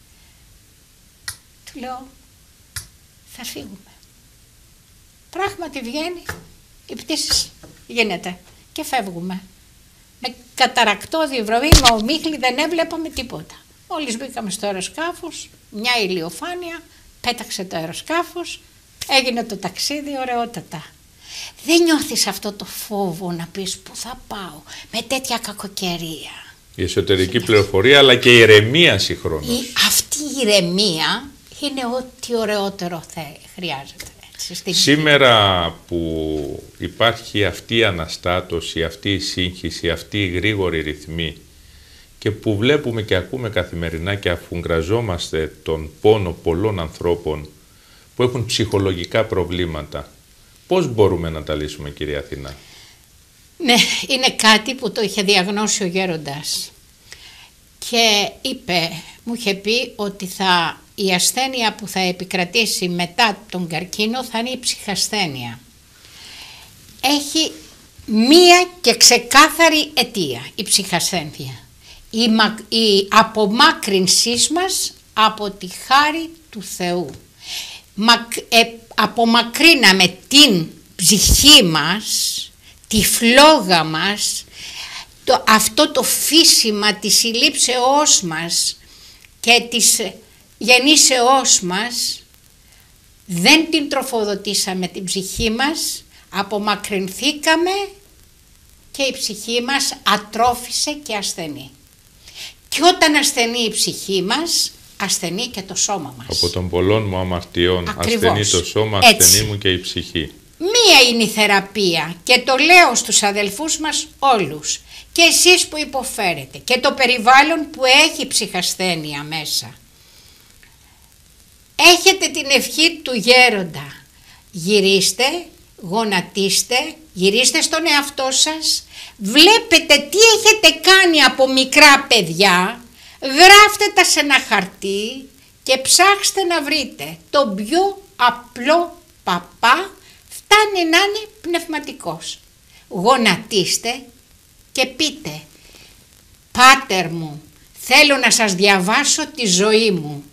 Του λέω, θα φύγουμε. Πράγματι βγαίνει, η πτήση γίνεται και φεύγουμε. Με καταρακτό διβροβή, με ομίχλη, δεν έβλεπαμε τίποτα. Μόλις μπήκαμε στο αεροσκάφος, μια ηλιοφάνεια, πέταξε το αεροσκάφος, έγινε το ταξίδι ωραιότατα. Δεν νιώθεις αυτό το φόβο να πεις που θα πάω με τέτοια κακοκαιρία. Η εσωτερική πληροφορία αλλά και η ηρεμία συγχρόνως. Η, αυτή η ηρεμία είναι ό,τι ωραιότερο θα χρειάζεται. Έτσι, σήμερα που υπάρχει αυτή η αναστάτωση, αυτή η σύγχυση, αυτή η γρήγορη ρυθμή και που βλέπουμε και ακούμε καθημερινά και αφουγκραζόμαστε τον πόνο πολλών ανθρώπων που έχουν ψυχολογικά προβλήματα, πώς μπορούμε να τα λύσουμε, κυρία Αθηνά? Ναι, είναι κάτι που το είχε διαγνώσει ο γέροντας και είπε, μου είχε πει ότι θα η ασθένεια που θα επικρατήσει μετά τον καρκίνο θα είναι η ψυχασθένεια. Έχει μία και ξεκάθαρη αιτία η ψυχασθένεια. Η, μα, η απομάκρυνσή μας από τη χάρη του Θεού. Μα, ε, απομακρύναμε την ψυχή μας, τη φλόγα μας, το, αυτό το φύσιμα της συλλήψεώς μας και της γεννήσεώς μας, δεν την τροφοδοτήσαμε την ψυχή μας, απομακρυνθήκαμε και η ψυχή μας ατρόφησε και ασθενεί. Και όταν ασθενεί η ψυχή μας, ασθενεί και το σώμα μας. Από των πολλών μου αμαρτιών Ακριβώς. ασθενεί το σώμα, Έτσι. ασθενεί μου και η ψυχή. Μία είναι η θεραπεία και το λέω στους αδελφούς μας όλους και εσείς που υποφέρετε και το περιβάλλον που έχει ψυχασθένεια μέσα. Έχετε την ευχή του γέροντα. Γυρίστε, γονατίστε, γυρίστε στον εαυτό σας, βλέπετε τι έχετε κάνει από μικρά παιδιά, γράφτε τα σε ένα χαρτί και ψάξτε να βρείτε τον πιο απλό παπά, φτάνει να είναι πνευματικός. Γονατίστε και πείτε, πάτερ μου, θέλω να σας διαβάσω τη ζωή μου.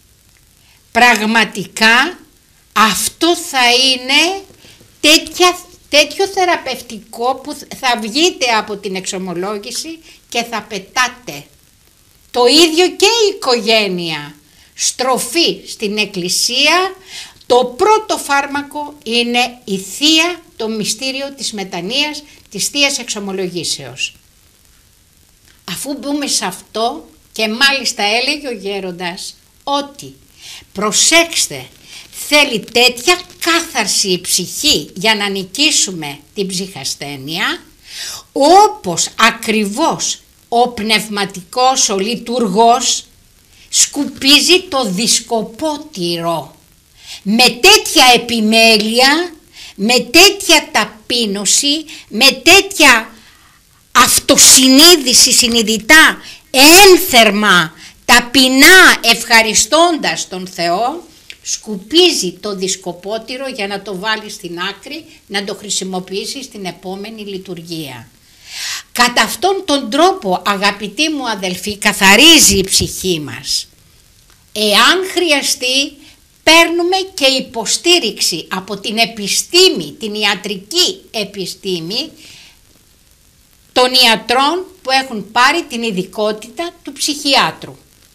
Πραγματικά αυτό θα είναι τέτοια, τέτοιο θεραπευτικό που θα βγείτε από την εξομολόγηση και θα πετάτε. Το ίδιο και η οικογένεια. Στροφή στην εκκλησία, το πρώτο φάρμακο είναι η θεία, το μυστήριο της μετανοίας, της θείας εξομολογήσεως. Αφού μπούμε σε αυτό και μάλιστα έλεγε ο γέροντας ότι προσέξτε, θέλει τέτοια κάθαρση η ψυχή για να νικήσουμε την ψυχασθένεια, όπως ακριβώς ο πνευματικός, ο λειτουργός σκουπίζει το δισκοπότηρο. Με τέτοια επιμέλεια, με τέτοια ταπείνωση, με τέτοια αυτοσυνείδηση συνειδητά, ένθερμα, ταπεινά ευχαριστώντας τον Θεό, σκουπίζει το δισκοπότηρο για να το βάλει στην άκρη, να το χρησιμοποιήσει στην επόμενη λειτουργία. Κατά αυτόν τον τρόπο, αγαπητοί μου αδελφοί, καθαρίζει η ψυχή μας. Εάν χρειαστεί, παίρνουμε και υποστήριξη από την επιστήμη, την ιατρική επιστήμη, των ιατρών που έχουν πάρει την ειδικότητα του ψυχιάτρου.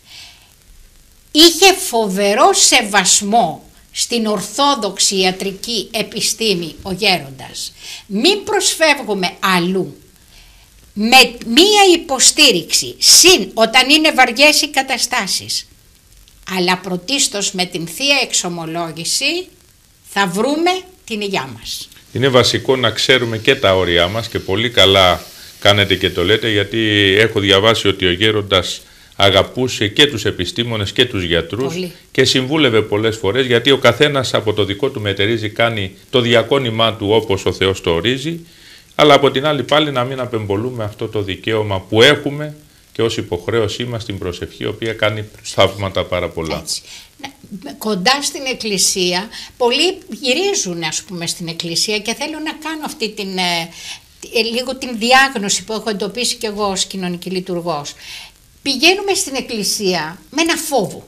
Είχε φοβερό σεβασμό στην ορθόδοξη ιατρική επιστήμη ο γέροντας. Μην προσφεύγουμε αλλού. Με μία υποστήριξη, συν όταν είναι βαριές οι καταστάσεις, αλλά πρωτίστως με την θεία εξομολόγηση, θα βρούμε την υγειά μας. Είναι βασικό να ξέρουμε και τα όρια μας και πολύ καλά κάνετε και το λέτε, γιατί έχω διαβάσει ότι ο γέροντας αγαπούσε και τους επιστήμονες και τους γιατρούς. Πολύ. Και συμβούλευε πολλές φορές, γιατί ο καθένας από το δικό του μετερίζει κάνει το διακόνημά του όπως ο Θεός το ορίζει, αλλά από την άλλη πάλι να μην απεμπολούμε αυτό το δικαίωμα που έχουμε και ως υποχρέωσή μας την προσευχή, η οποία κάνει θαύματα πάρα πολλά. Έτσι. Κοντά στην εκκλησία, πολλοί γυρίζουν ας πούμε στην εκκλησία και θέλω να κάνω αυτή την, ε, λίγο την διάγνωση που έχω εντοπίσει και εγώ ως κοινωνική λειτουργός. Πηγαίνουμε στην εκκλησία με ένα φόβο.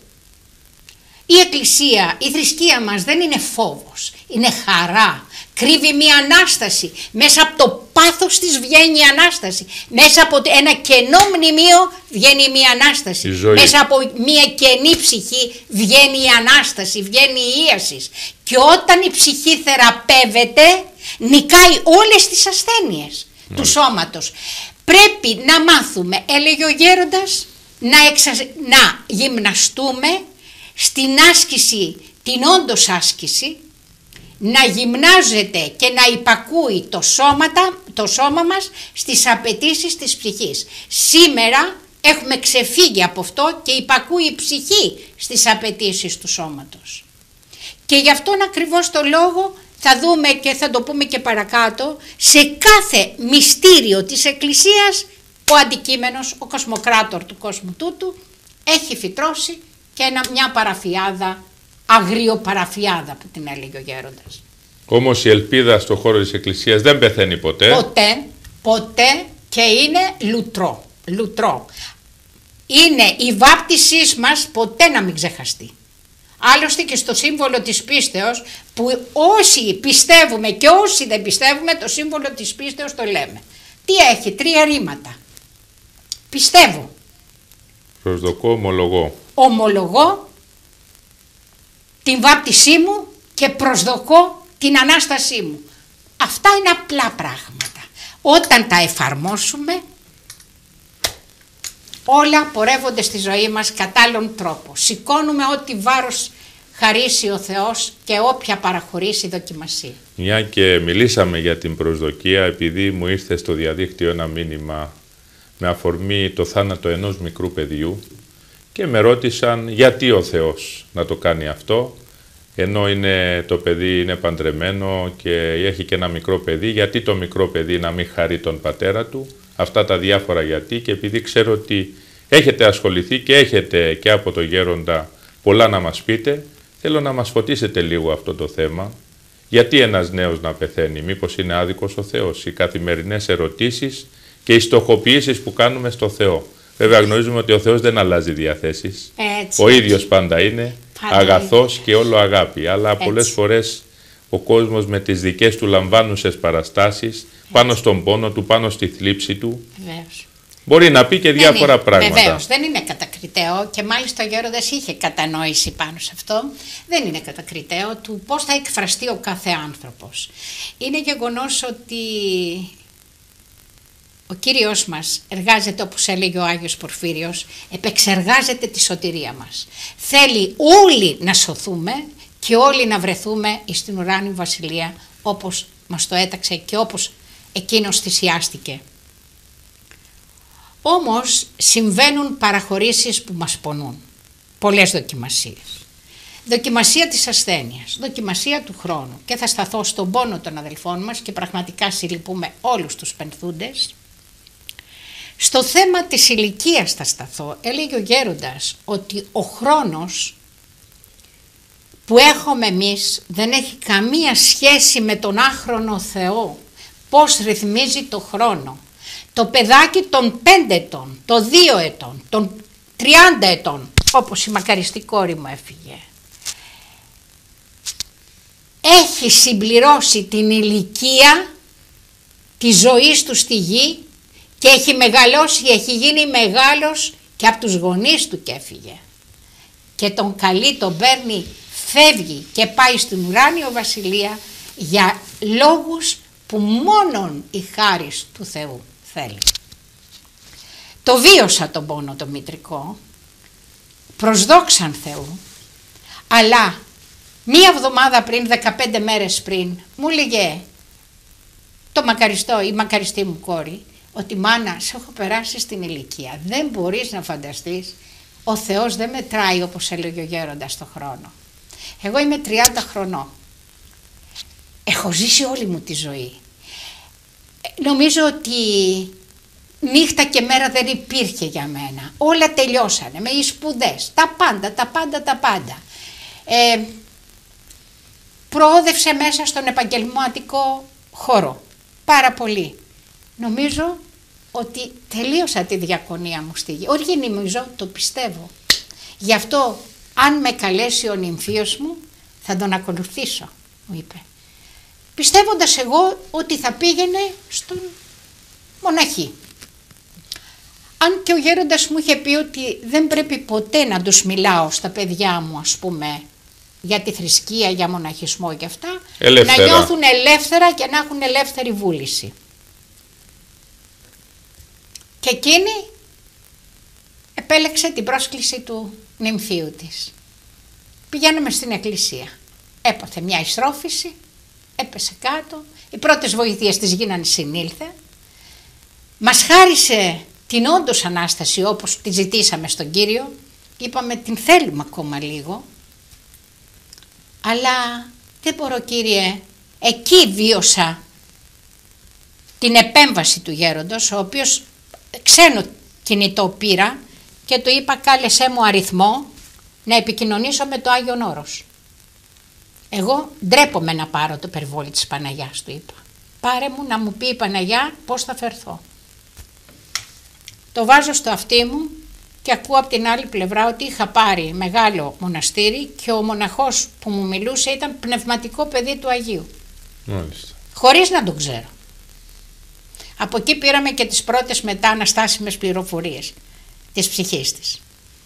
Η εκκλησία, η θρησκεία μας δεν είναι φόβος, είναι χαρά. Κρύβει μια Ανάσταση. Μέσα από το πάθος της βγαίνει η Ανάσταση. Μέσα από ένα κενό μνημείο βγαίνει μια Ανάσταση. Μέσα από μια κενή ψυχή βγαίνει η Ανάσταση, βγαίνει η ίαση. Και όταν η ψυχή θεραπεύεται, νικάει όλες τις ασθένειες mm. του σώματος. Πρέπει να μάθουμε, έλεγε ο γέροντας, να, εξα... να γυμναστούμε στην άσκηση, την όντως άσκηση, να γυμνάζεται και να υπακούει το, σώματα, το σώμα μας στις απαιτήσεις της ψυχής. Σήμερα έχουμε ξεφύγει από αυτό και υπακούει η ψυχή στις απαιτήσεις του σώματος. Και γι' αυτόν ακριβώς το λόγο θα δούμε και θα το πούμε και παρακάτω, σε κάθε μυστήριο της Εκκλησίας ο αντικείμενος, ο κοσμοκράτορ του κόσμου τούτου, έχει φυτρώσει και ένα, μια παραφιάδα, αγριοπαραφιάδα που την έλεγε ο γέροντας. Όμως η ελπίδα στον χώρο της Εκκλησίας δεν πεθαίνει ποτέ. Ποτέ, ποτέ, και είναι λουτρό, λουτρό. Είναι η βάπτισή μας ποτέ να μην ξεχαστεί. Άλλωστε και στο σύμβολο της πίστεως, που όσοι πιστεύουμε και όσοι δεν πιστεύουμε, το σύμβολο της πίστεως το λέμε. Τι έχει? Τρία ρήματα. Πιστεύω. Προσδοκώ, ομολογώ. Ομολογώ την βάπτισή μου και προσδοκώ την Ανάστασή μου. Αυτά είναι απλά πράγματα. Όταν τα εφαρμόσουμε, όλα πορεύονται στη ζωή μας κατά άλλον τρόπο. Σηκώνουμε ό,τι βάρος χαρίσει ο Θεός και όποια παραχωρήσει δοκιμασία. Μια και μιλήσαμε για την προσδοκία, επειδή μου ήρθε στο διαδίκτυο ένα μήνυμα με αφορμή το θάνατο ενός μικρού παιδιού και με ρώτησαν γιατί ο Θεός να το κάνει αυτό, ενώ είναι, το παιδί είναι παντρεμένο και έχει και ένα μικρό παιδί, γιατί το μικρό παιδί να μην χαρεί τον πατέρα του, αυτά τα διάφορα γιατί, και επειδή ξέρω ότι έχετε ασχοληθεί και έχετε και από το γέροντα πολλά να μας πείτε, θέλω να μας φωτίσετε λίγο αυτό το θέμα. Γιατί ένας νέος να πεθαίνει, μήπως είναι άδικος ο Θεός? Οι καθημερινές ερωτήσεις και οι στοχοποιήσεις που κάνουμε στο Θεό. Βέβαια γνωρίζουμε ότι ο Θεός δεν αλλάζει διαθέσεις. Έτσι, ο έτσι. ίδιος πάντα είναι Πάντα αγαθός και όλο αγάπη. Αλλά Έτσι. πολλές φορές ο κόσμος με τις δικές του λαμβάνουσες παραστάσεις, έτσι, πάνω στον πόνο του, πάνω στη θλίψη του, Βεβαίως. μπορεί να πει και διάφορα είναι, πράγματα. Βεβαίως, δεν είναι κατακριτέο και μάλιστα ο γέροντας είχε κατανόηση πάνω σε αυτό. Δεν είναι κατακριτέο του πώς θα εκφραστεί ο κάθε άνθρωπος. Είναι γεγονός ότι ο Κύριος μας εργάζεται, όπως έλεγε ο Άγιος Πορφύριος, επεξεργάζεται τη σωτηρία μας. Θέλει όλοι να σωθούμε και όλοι να βρεθούμε στην ουράνια βασιλεία, όπως μας το έταξε και όπως εκείνος θυσιάστηκε. Όμως συμβαίνουν παραχωρήσεις που μας πονούν. Πολλές δοκιμασίες. Δοκιμασία της ασθένειας, δοκιμασία του χρόνου. Και θα σταθώ στον πόνο των αδελφών μας και πραγματικά συλληπούμε όλους τους πενθούντες. Στο θέμα της ηλικίας θα σταθώ. Έλεγε ο γέροντας ότι ο χρόνος που έχουμε εμείς δεν έχει καμία σχέση με τον άχρονο Θεό. Πώς ρυθμίζει το χρόνο. Το παιδάκι των πέντε ετών, των δύο ετών, των τριάντα ετών, όπως η μακαριστή κόρη μου έφυγε, έχει συμπληρώσει την ηλικία της ζωής του στη γη και έχει μεγαλώσει, έχει γίνει μεγάλος και από τους γονείς του και έφυγε. Και τον καλεί, τον παίρνει, φεύγει και πάει στην ουράνιο βασιλεία για λόγους που μόνον η χάρις του Θεού θέλει. Το βίωσα τον πόνο το μητρικό, προσδόξαν Θεού, αλλά μία εβδομάδα πριν, δεκαπέντε μέρες πριν, μου λέγε το μακαριστό, η μακαριστή μου κόρη, ότι μάνα, σε έχω περάσει στην ηλικία, δεν μπορείς να φανταστείς, ο Θεός δεν μετράει όπως έλεγε ο γέροντας το χρόνο. Εγώ είμαι τριάντα χρονών, έχω ζήσει όλη μου τη ζωή. Νομίζω ότι νύχτα και μέρα δεν υπήρχε για μένα. Όλα τελειώσανε με οι σπουδές, τα πάντα, τα πάντα, τα πάντα. Ε, προόδευσε μέσα στον επαγγελματικό χώρο πάρα πολύ. Νομίζω ότι τελείωσα τη διακονία μου στη γη. Όχι νομίζω, το πιστεύω. Γι' αυτό αν με καλέσει ο νυμφίος μου θα τον ακολουθήσω, μου είπε. Πιστεύοντας εγώ ότι θα πήγαινε στον μοναχή. Αν και ο γέροντας μου είχε πει ότι δεν πρέπει ποτέ να τους μιλάω στα παιδιά μου, ας πούμε, για τη θρησκεία, για μοναχισμό και αυτά, ελεύθερα. Να νιώθουν ελεύθερα και να έχουν ελεύθερη βούληση. Και εκείνη επέλεξε την πρόσκληση του νυμφίου της. Πηγαίνουμε στην εκκλησία. Έπαθε μια ιστρόφηση, έπεσε κάτω, οι πρώτες βοηθείες της γίνανε συνήλθε. Μας χάρισε την όντως Ανάσταση όπως τη ζητήσαμε στον Κύριο. Είπαμε την θέλουμε ακόμα λίγο. Αλλά δεν μπορώ, Κύριε, εκεί βίωσα την επέμβαση του γέροντος, ο οποίος ξένο κινητό πήρα και του είπα κάλεσέ μου αριθμό να επικοινωνήσω με το Άγιον Όρος. Εγώ ντρέπομαι να πάρω το περιβόλι της Παναγιάς, του είπα. Πάρε μου να μου πει η Παναγιά πώς θα φερθώ. Το βάζω στο αυτί μου και ακούω από την άλλη πλευρά ότι είχα πάρει μεγάλο μοναστήρι και ο μοναχός που μου μιλούσε ήταν πνευματικό παιδί του Αγίου. Μάλιστα. Χωρίς να τον ξέρω. Από εκεί πήραμε και τις πρώτες μετά αναστάσιμες πληροφορίες της ψυχής της.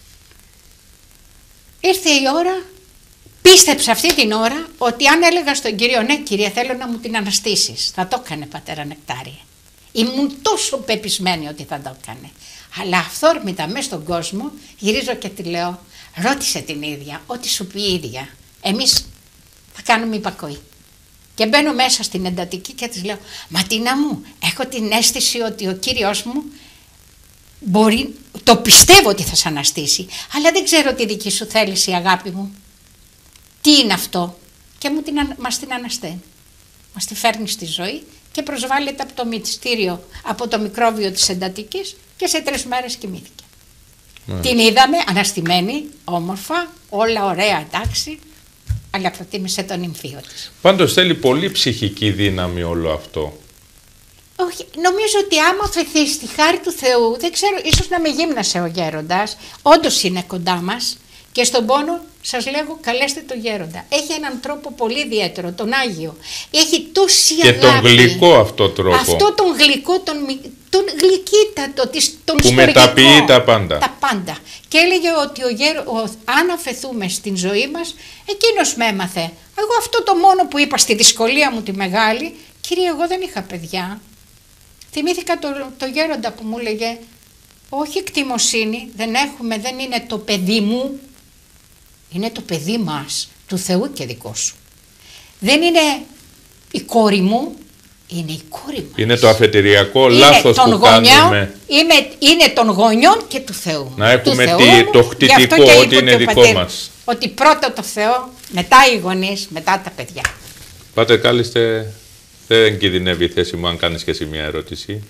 Ήρθε η ώρα, πίστεψα αυτή την ώρα ότι αν έλεγα στον Κύριο, ναι Κύριε θέλω να μου την αναστήσεις, θα το έκανε πατέρα Νεκτάριε. Ήμουν τόσο πεπισμένη ότι θα το έκανε. Αλλά αυθόρμητα μέσα στον κόσμο γυρίζω και τη λέω, ρώτησε την ίδια, ό,τι σου πει η ίδια. Εμείς θα κάνουμε υπακοή. Και μπαίνω μέσα στην εντατική και της λέω, Ματίνα μου, έχω την αίσθηση ότι ο Κύριος μου μπορεί, το πιστεύω ότι θα σε αναστήσει, αλλά δεν ξέρω τη δική σου θέληση, αγάπη μου. Τι είναι αυτό? Και μου την, μας την ανασταίνει. Μας τη φέρνει στη ζωή και προσβάλλεται από το μυστήριο, από το μικρόβιο της εντατικής και σε τρεις μέρες κοιμήθηκε. Mm. Την είδαμε αναστημένη, όμορφα, όλα ωραία, εντάξει, αλλά προτίμησε τον νυμφίο της. Πάντως θέλει πολύ ψυχική δύναμη όλο αυτό. Όχι, νομίζω ότι άμα αφαιθεί στη χάρη του Θεού, δεν ξέρω, ίσως να με γύμνασε ο γέροντας, όντως είναι κοντά μας και στον πόνο σας λέγω καλέστε τον γέροντα. Έχει έναν τρόπο πολύ ιδιαίτερο, τον Άγιο. Έχει τόση και αγάπη. Και τον γλυκό αυτό τρόπο. Αυτό τον γλυκό, τον, τον γλυκύτατο, τον που μεταποιεί τα πάντα. Τα πάντα. Και έλεγε ότι ο γέρο, ο, αν αφαιθούμε στην ζωή μας, εκείνος με έμαθε. Εγώ αυτό το μόνο που είπα στη δυσκολία μου τη μεγάλη, Κύριε εγώ δεν είχα παιδιά. Θυμήθηκα το, το γέροντα που μου έλεγε, όχι εκτιμοσύνη, δεν έχουμε, δεν είναι το παιδί μου, είναι το παιδί μας, του Θεού και δικό σου. Δεν είναι η κόρη μου, είναι η κόρη μας. Είναι το αφετηριακό λάθος που γονιών, κάνουμε. Είναι, είναι των γονιών και του Θεού. Να έχουμε του τι, Θεού το χτιτικό ότι είναι δικό πατέρ, μας. Ότι πρώτα το Θεό, μετά οι γονείς, μετά τα παιδιά. Πάτερ Κάλιστε, δεν κινδυνεύει η θέση μου αν κάνεις και εσύ μια ερώτηση.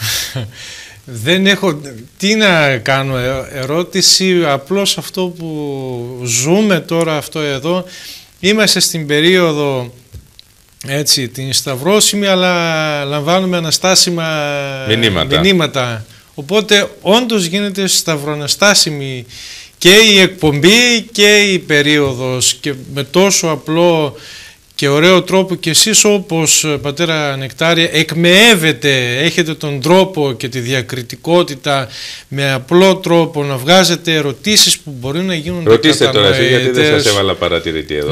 Δεν έχω τι να κάνω ερώτηση, απλώς αυτό που ζούμε τώρα αυτό εδώ, είμαστε στην περίοδο έτσι την σταυρώσιμη αλλά λαμβάνουμε αναστάσιμα μηνύματα. μηνύματα. Οπότε όντως γίνεται σταυροαναστάσιμη και η εκπομπή και η περίοδος και με τόσο απλό και ωραίο τρόπο και εσείς όπως πατέρα Νεκτάρια εκμεεύετε, έχετε τον τρόπο και τη διακριτικότητα με απλό τρόπο να βγάζετε ερωτήσεις που μπορεί να γίνουν ρωτήστε τώρα εσύ γιατί δεν σας έβαλα παρατηρητή εδώ.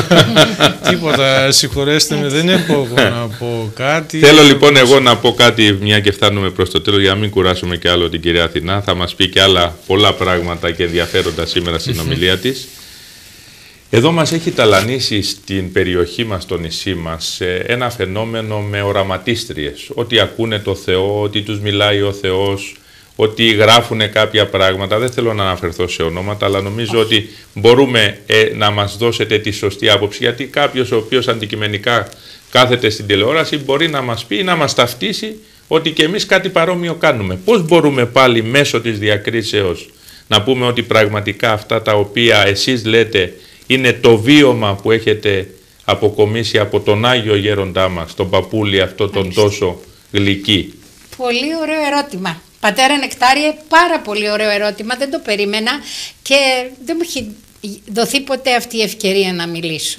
Τίποτα, συγχωρέστε με, δεν έχω εγώ να πω κάτι. Θέλω λοιπόν εγώ να πω κάτι μια και φτάνουμε προς το τέλος για να μην κουράσουμε και άλλο την κυρία Αθηνά. Θα μας πει και άλλα πολλά πράγματα και ενδιαφέροντα σήμερα στην ομιλία της. Εδώ μας έχει ταλανίσει στην περιοχή μας, στο νησί μας, ένα φαινόμενο με οραματίστριες. Ότι ακούνε το Θεό, ότι τους μιλάει ο Θεός, ότι γράφουν κάποια πράγματα. Δεν θέλω να αναφερθώ σε ονόματα, αλλά νομίζω ότι μπορούμε ε, να μας δώσετε τη σωστή άποψη. Γιατί κάποιος ο οποίος αντικειμενικά κάθεται στην τηλεόραση μπορεί να μας πει ή να μας ταυτίσει ότι και εμείς κάτι παρόμοιο κάνουμε. Πώς μπορούμε πάλι μέσω της διακρίσεως να πούμε ότι πραγματικά αυτά τα οποία εσείς λέτε είναι το βίωμα που έχετε αποκομίσει από τον Άγιο Γέροντά μας, τον παππούλη αυτό τον τόσο γλυκή? Πολύ ωραίο ερώτημα. Πατέρα Νεκτάριε, πάρα πολύ ωραίο ερώτημα, δεν το περίμενα και δεν μου έχει δοθεί ποτέ αυτή η ευκαιρία να μιλήσω.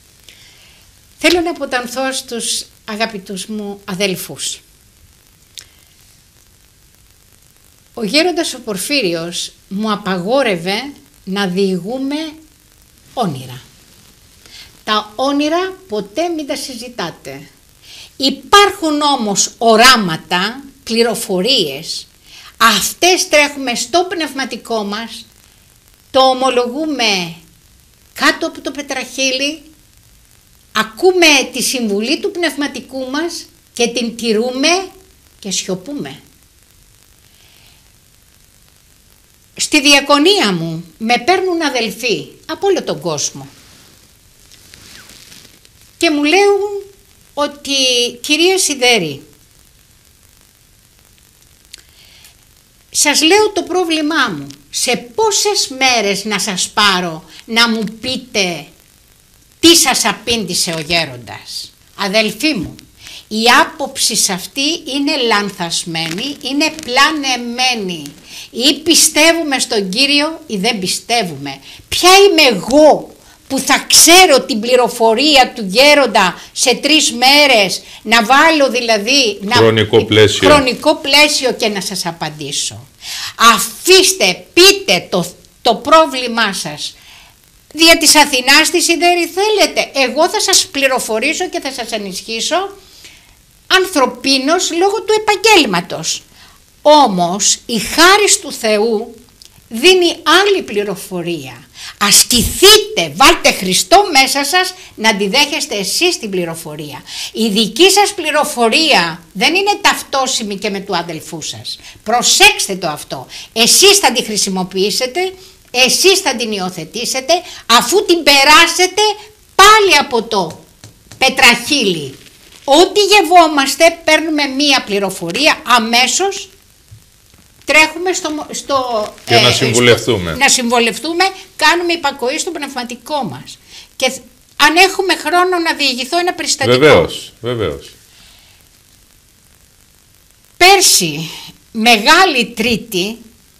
Θέλω να αποτανθώ στους αγαπητούς μου αδελφούς. Ο γέροντας ο Πορφύριος μου απαγόρευε να διηγούμε όνειρα. Τα όνειρα ποτέ μην τα συζητάτε. Υπάρχουν όμως οράματα, πληροφορίες, αυτές τρέχουμε στο πνευματικό μας, το ομολογούμε κάτω από το πετραχύλι, ακούμε τη συμβουλή του πνευματικού μας και την τηρούμε και σιωπούμε. Στη διακονία μου με παίρνουν αδελφοί από όλο τον κόσμο και μου λέγουν ότι κυρία Σιδέρη, σας λέω το πρόβλημά μου σε πόσες μέρες να σας πάρω να μου πείτε τι σας απήντησε ο γέροντας. Αδελφοί μου, η άποψη σε αυτή είναι λανθασμένη, είναι πλανεμένη. Ή πιστεύουμε στον Κύριο ή δεν πιστεύουμε. Ποια είμαι εγώ που θα ξέρω την πληροφορία του γέροντα σε τρεις μέρες, να βάλω δηλαδή χρονικό, να, πλαίσιο. χρονικό πλαίσιο και να σας απαντήσω. Αφήστε, πείτε το, το πρόβλημά σας. Δια της Αθηνάς τη Σιδέρη θέλετε. Εγώ θα σας πληροφορήσω και θα σας ενισχύσω ανθρωπίνως λόγω του επαγγέλματος. Όμως η χάρις του Θεού δίνει άλλη πληροφορία. Ασκηθείτε, βάλτε Χριστό μέσα σας να τη δέχεστε εσείς την πληροφορία. Η δική σας πληροφορία δεν είναι ταυτόσιμη και με του αδελφού σας. Προσέξτε το αυτό. Εσείς θα τη χρησιμοποιήσετε, εσείς θα την υιοθετήσετε, αφού την περάσετε πάλι από το πετραχύλι. Ό,τι γευόμαστε παίρνουμε μία πληροφορία, αμέσως τρέχουμε στο, στο, και ε, να συμβουλευτούμε. Στο, να συμβουλευτούμε, κάνουμε υπακοή στο πνευματικό μας. Και αν έχουμε χρόνο να διηγηθώ ένα περιστατικό. Βεβαίως, βεβαίως. Πέρσι, Μεγάλη Τρίτη,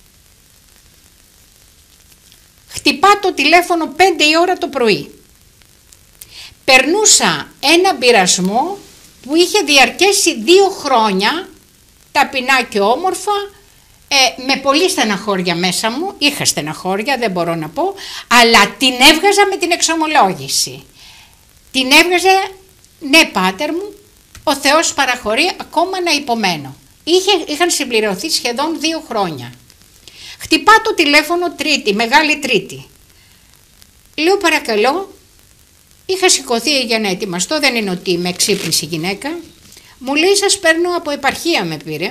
χτυπά το τηλέφωνο πέντε η ώρα το πρωί. Περνούσα ένα πειρασμό που είχε διαρκέσει δύο χρόνια, ταπεινά και όμορφα, ε, με πολύ στεναχώρια μέσα μου. Είχα στεναχώρια, δεν μπορώ να πω, αλλά την έβγαζα με την εξομολόγηση. Την έβγαζα, ναι πάτερ μου, ο Θεός παραχωρεί, ακόμα να υπομένω. Είχε, είχαν συμπληρωθεί σχεδόν δύο χρόνια. Χτυπά το τηλέφωνο Τρίτη, Μεγάλη Τρίτη. Λέω παρακαλώ, είχα σηκωθεί για να ετοιμαστώ, δεν είναι ότι με ξύπνησε η γυναίκα. Μου λέει σας παίρνω από επαρχία, με πήρε.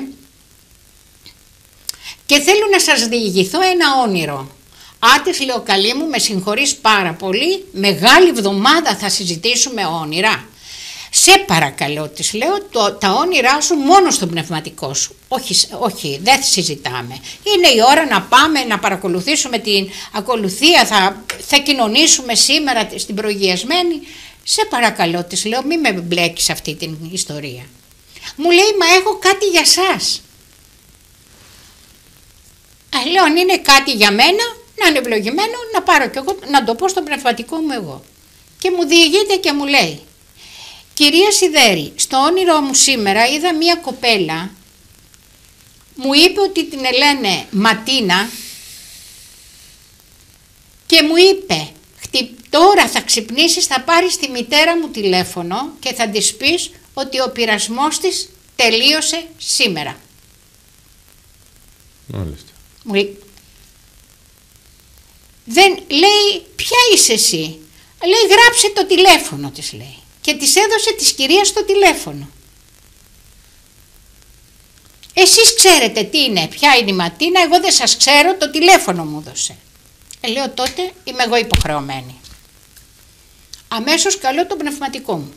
Και θέλω να σας διηγηθώ ένα όνειρο. Άτες, λέω, καλή μου, με συγχωρείς πάρα πολύ, μεγάλη εβδομάδα θα συζητήσουμε όνειρα. Σε παρακαλώ, της λέω, το, τα όνειρά σου μόνο στο πνευματικό σου. Όχι, όχι, δεν συζητάμε. Είναι η ώρα να πάμε να παρακολουθήσουμε την ακολουθία, θα, θα κοινωνήσουμε σήμερα στην προηγιασμένη. Σε παρακαλώ, της λέω, μη με μπλέκεις αυτή την ιστορία. Μου λέει, μα έχω κάτι για σας. Α, λέω, αν είναι κάτι για μένα, να είναι ευλογημένο, να πάρω κι εγώ, να το πω στο πνευματικό μου εγώ. Και μου διηγείται και μου λέει, κυρία Σιδέρη, στο όνειρό μου σήμερα είδα μία κοπέλα, μου είπε ότι την λένε Ματίνα και μου είπε, τώρα θα ξυπνήσεις, θα πάρεις τη μητέρα μου τηλέφωνο και θα της πεις ότι ο πειρασμός της τελείωσε σήμερα. Μάλιστα. Μου λέει, δεν, λέει, ποια είσαι εσύ? Λέει, γράψε το τηλέφωνο της, λέει. Και της έδωσε της κυρίας το τηλέφωνο. Εσείς ξέρετε τι είναι, ποια είναι η Ματίνα, εγώ δεν σας ξέρω, το τηλέφωνο μου έδωσε. Ε, λέω, τότε είμαι εγώ υποχρεωμένη. Αμέσως καλώ το πνευματικό μου.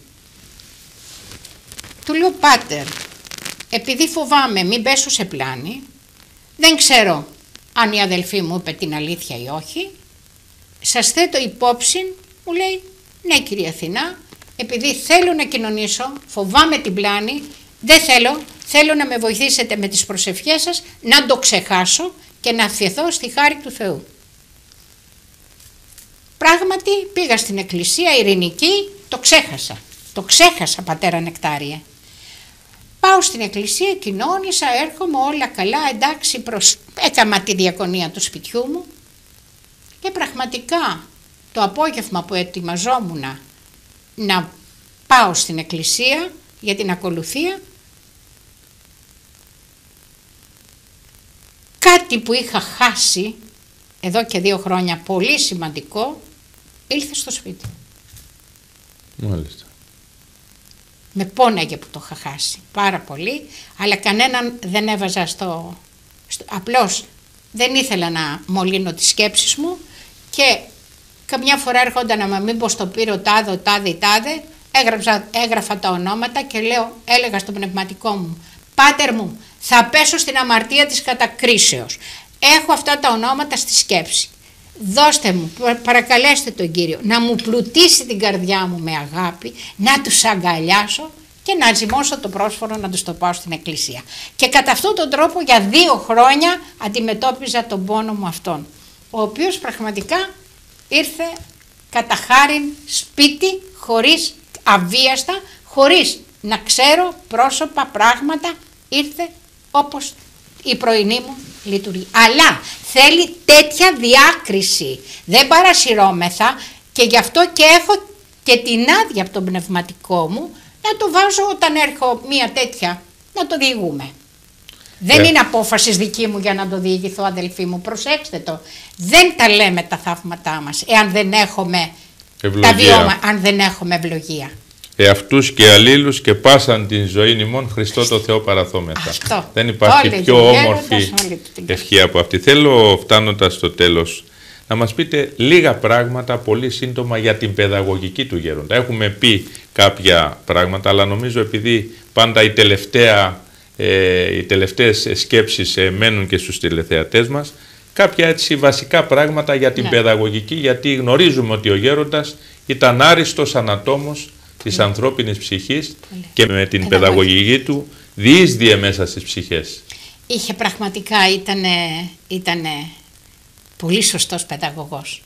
Του λέω, πάτερ, επειδή φοβάμαι μην πέσω σε πλάνη, δεν ξέρω αν η αδελφή μου είπε την αλήθεια ή όχι, σας θέτω υπόψη, μου λέει, ναι κυρία Αθηνά, επειδή θέλω να κοινωνήσω, φοβάμαι την πλάνη, δεν θέλω, θέλω να με βοηθήσετε με τις προσευχές σας να το ξεχάσω και να αφιεθώ στη χάρη του Θεού. Πράγματι πήγα στην εκκλησία ειρηνική, το ξέχασα, το ξέχασα πατέρα Νεκτάριε. Πάω στην εκκλησία, κοινώνησα, έρχομαι όλα καλά, εντάξει, προς... έκανα τη διακονία του σπιτιού μου και πραγματικά το απόγευμα που ετοιμαζόμουν να πάω στην εκκλησία για την ακολουθία, κάτι που είχα χάσει εδώ και δύο χρόνια, πολύ σημαντικό, ήλθε στο σπίτι. Μάλιστα. Με πόναγε που το είχα χάσει πάρα πολύ, αλλά κανέναν δεν έβαζα στο, στο... Απλώς δεν ήθελα να μολύνω τις σκέψεις μου και καμιά φορά έρχονταν να μην πω το πήρε ο τάδε, ο τάδε, η τάδε, έγραψα, έγραφα τα ονόματα και λέω, έλεγα στο πνευματικό μου, πάτερ μου, θα πέσω στην αμαρτία της κατακρίσεως. έχω αυτά τα ονόματα στη σκέψη. Δώστε μου, παρακαλέστε τον Κύριο να μου πλουτίσει την καρδιά μου με αγάπη, να τους αγκαλιάσω και να ζυμώσω το πρόσφορο να τους το πάω στην εκκλησία. Και κατά αυτόν τον τρόπο για δύο χρόνια αντιμετώπιζα τον πόνο μου αυτόν, ο οποίος πραγματικά ήρθε κατά χάριν σπίτι, χωρίς αβίαστα, χωρίς να ξέρω πρόσωπα, πράγματα, ήρθε όπως η πρωινή μου λειτουργεί. Αλλά θέλει τέτοια διάκριση, δεν παρασυρώμεθα, και γι' αυτό και έχω και την άδεια από τον πνευματικό μου να το βάζω όταν έρχω μία τέτοια, να το διηγούμε. Δεν Ε. είναι απόφαση δική μου για να το διηγηθώ, αδελφοί μου, προσέξτε το. Δεν τα λέμε τα θαύματά μας εάν δεν έχουμε Ευλογία. τα βιώμα, αν δεν έχουμε ευλογία. Εαυτούς και αλλήλους και πάσαν την ζωή ημών Χριστό το Θεό παραθόμεθα. Αυτό. Δεν υπάρχει Όλοι πιο οι όμορφη γέροντες, όλοι την ευχή από αυτή. Θέλω, φτάνοντας στο τέλος, να μας πείτε λίγα πράγματα πολύ σύντομα για την παιδαγωγική του γέροντα. Έχουμε πει κάποια πράγματα, αλλά νομίζω επειδή πάντα η τελευταία, ε, οι τελευταίες σκέψεις ε, μένουν και στους τηλεθεατές μας, κάποια έτσι βασικά πράγματα για την Ναι. παιδαγωγική, γιατί γνωρίζουμε ότι ο γέροντας ήταν άριστος ανατόμος της ανθρώπινης ψυχής και με την παιδαγωγική του διείσδυε μέσα στις ψυχές. Είχε πραγματικά, ήτανε, ήτανε πολύ σωστός παιδαγωγός.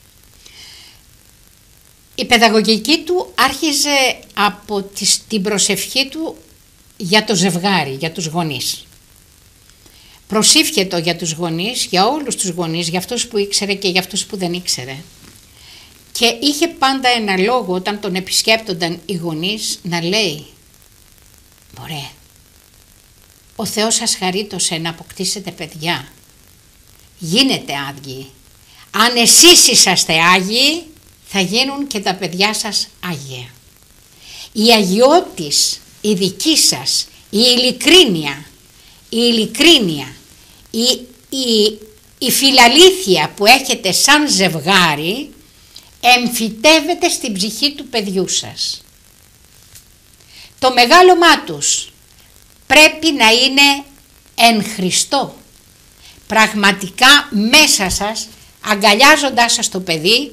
Η παιδαγωγική του άρχιζε από τις, την προσευχή του για το ζευγάρι, για τους γονείς. Προσήφιε για τους γονείς, για όλους τους γονείς, για αυτούς που ήξερε και για αυτούς που δεν ήξερε. Και είχε πάντα ένα λόγο όταν τον επισκέπτονταν οι γονείς να λέει «Μωρέ, ο Θεός σας χαρίτωσε να αποκτήσετε παιδιά. Γίνετε άδειοι. Αν εσείς είσαστε άγιοι, θα γίνουν και τα παιδιά σας άγια. Η αγιότης, η δική σας, η ειλικρίνεια, η ειλικρίνεια, η, η, η φιλαλήθεια που έχετε σαν ζευγάρι εμφυτεύεται στην ψυχή του παιδιού σας. Το μεγάλωμά τους πρέπει να είναι εν Χριστώ. Πραγματικά μέσα σας, αγκαλιάζοντάς σας το παιδί,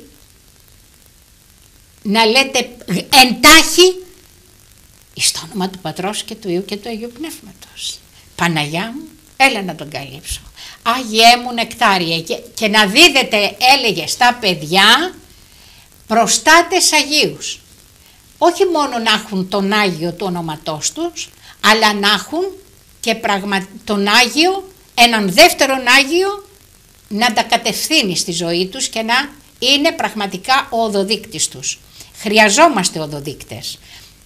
να λέτε εντάχει εις το όνομα του Πατρός και του Υιού και του Αγίου Πνεύματος. Παναγιά μου, έλα να τον καλύψω. Άγιέ μου νεκτάριε. Και, και να δίδετε, έλεγε, στα παιδιά προστάτες Αγίους. Όχι μόνο να έχουν τον Άγιο του ονοματός τους, αλλά να έχουν και πραγμα... τον Άγιο, έναν δεύτερον Άγιο, να τα κατευθύνει στη ζωή τους και να είναι πραγματικά ο οδοδείκτης τους. Χρειαζόμαστε οδοδείκτες.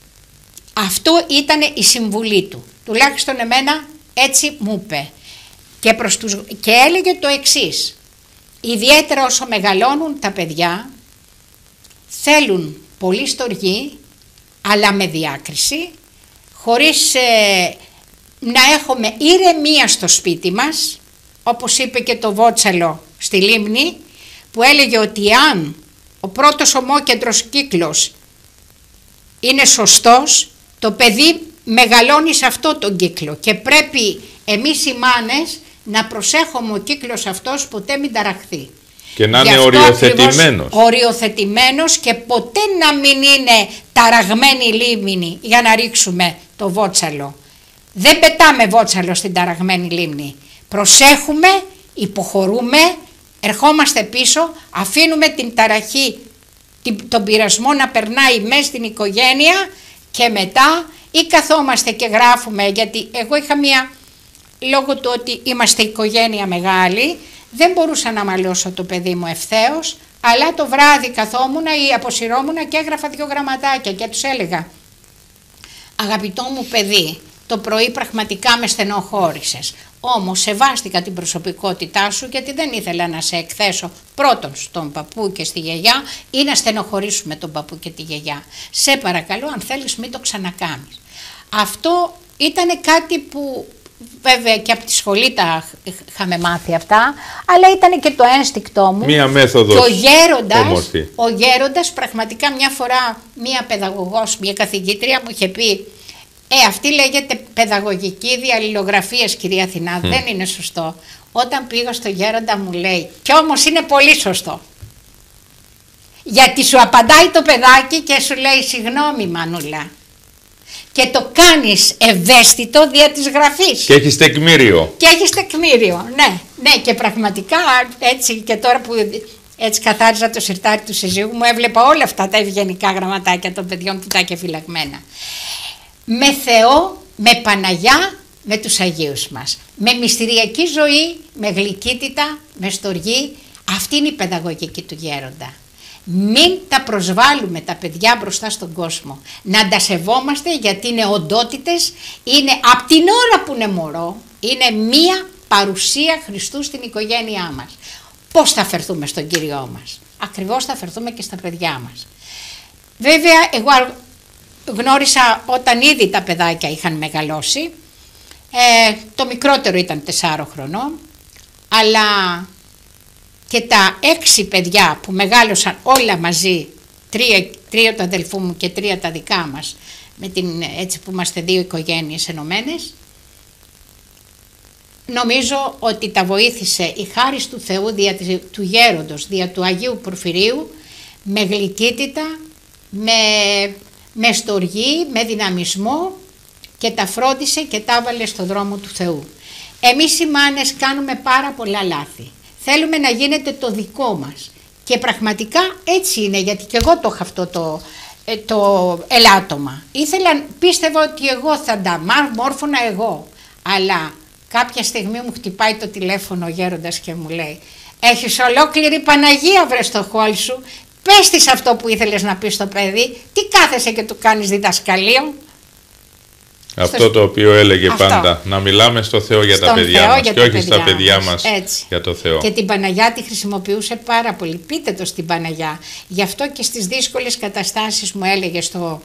Αυτό ήταν η συμβουλή του. Τουλάχιστον εμένα έτσι μου είπε. Και, προς τους... και έλεγε το εξής. Ιδιαίτερα όσο μεγαλώνουν τα παιδιά, θέλουν πολύ στοργή, αλλά με διάκριση, χωρίς ε, να έχουμε ηρεμία στο σπίτι μας, όπως είπε και το Βότσαλο στη Λίμνη, που έλεγε ότι αν ο πρώτος ομόκεντρος κύκλος είναι σωστός, το παιδί μεγαλώνει σε αυτό τον κύκλο και πρέπει εμείς οι μάνες να προσέχουμε ο κύκλος αυτός ποτέ μην ταραχθεί. Και να είναι οριοθετημένος. Οριοθετημένος και ποτέ να μην είναι ταραγμένη λίμνη για να ρίξουμε το βότσαλο. Δεν πετάμε βότσαλο στην ταραγμένη λίμνη. Προσέχουμε, υποχωρούμε, ερχόμαστε πίσω, αφήνουμε την ταραχή, τον πειρασμό να περνάει μέσα στην οικογένεια και μετά ή καθόμαστε και γράφουμε, γιατί εγώ είχα μία, λόγω του ότι είμαστε οικογένεια μεγάλη, δεν μπορούσα να μαλώσω το παιδί μου ευθέως, αλλά το βράδυ καθόμουν ή αποσυρώμουν και έγραφα δύο γραμματάκια και τους έλεγα «Αγαπητό μου παιδί, το πρωί πραγματικά με στενοχώρησες, όμως σεβάστηκα την προσωπικότητά σου γιατί δεν ήθελα να σε εκθέσω πρώτον στον παππού και στη γιαγιά ή να στενοχωρήσουμε τον παππού και τη γιαγιά. Σε παρακαλώ, αν θέλεις μην το ξανακάνεις». Αυτό ήταν κάτι που βέβαια και από τη σχολή τα είχαμε μάθει αυτά, αλλά ήταν και το ένστικτό μου. Μία μέθοδος και ο γέροντας, όμορφη. ο γέροντας πραγματικά μια φορά μια παιδαγωγός, μια καθηγήτρια μου είχε πει «Ε, αυτή λέγεται παιδαγωγική διαλληλογραφία, κυρία Αθηνά, mm. δεν είναι σωστό. Όταν πήγα στο γέροντα μου λέει, κι όμως είναι πολύ σωστό. Γιατί σου απαντάει το παιδάκι και σου λέει, συγγνώμη Μανούλα. Και το κάνεις ευαίσθητο δια της γραφής. Και έχεις τεκμήριο. Και έχεις τεκμήριο, ναι. Ναι, και πραγματικά έτσι και τώρα που έτσι καθάριζα το σιρτάρι του συζύγου μου, έβλεπα όλα αυτά τα ευγενικά γραμματάκια των παιδιών που τα είχε φυλαγμένα. Με Θεό, με Παναγιά, με τους Αγίους μας. Με μυστηριακή ζωή, με γλυκύτητα, με στοργή. Αυτή είναι η παιδαγωγική του γέροντα. Μην τα προσβάλλουμε τα παιδιά μπροστά στον κόσμο. Να τα σεβόμαστε γιατί είναι οντότητες, είναι από την ώρα που είναι μωρό, είναι μία παρουσία Χριστού στην οικογένειά μας. Πώς θα φερθούμε στον Κύριό μας? Ακριβώς θα φερθούμε και στα παιδιά μας. Βέβαια εγώ γνώρισα όταν ήδη τα παιδάκια είχαν μεγαλώσει, ε, το μικρότερο ήταν τεσσάρων χρονών, αλλά και τα έξι παιδιά που μεγάλωσαν όλα μαζί, τρία, τρία του αδελφού μου και τρία τα δικά μας, με την, έτσι που είμαστε δύο οικογένειες ενωμένες, νομίζω ότι τα βοήθησε η χάρις του Θεού δια του γέροντος, δια του Αγίου Πορφυρίου, με γλυκύτητα, με, με στοργή, με δυναμισμό, και τα φρόντισε και τα έβαλε στο δρόμο του Θεού. Εμείς οι μάνες κάνουμε πάρα πολλά λάθη. Θέλουμε να γίνεται το δικό μας. Και πραγματικά έτσι είναι, γιατί και εγώ το είχα αυτό το, το ελάττωμα. Ήθελα, πίστευα ότι εγώ θα τα μόρφωνα εγώ. Αλλά κάποια στιγμή μου χτυπάει το τηλέφωνο ο γέροντας και μου λέει, έχεις ολόκληρη Παναγία βρε στο χόλ σου, πες της αυτό που ήθελες να πεις στο παιδί, τι κάθεσαι και του κάνεις διδασκαλείο? Αυτό στο... το οποίο έλεγε αυτό. Πάντα, να μιλάμε στο Θεό για Στον τα παιδιά Θεό, μας για και τα όχι παιδιά στα παιδιά μας. μας Έτσι. για το Θεό. Και την Παναγιά τη χρησιμοποιούσε πάρα πολύ, πείτε το στην Παναγιά. Γι' αυτό και στις δύσκολες καταστάσεις μου έλεγε στο...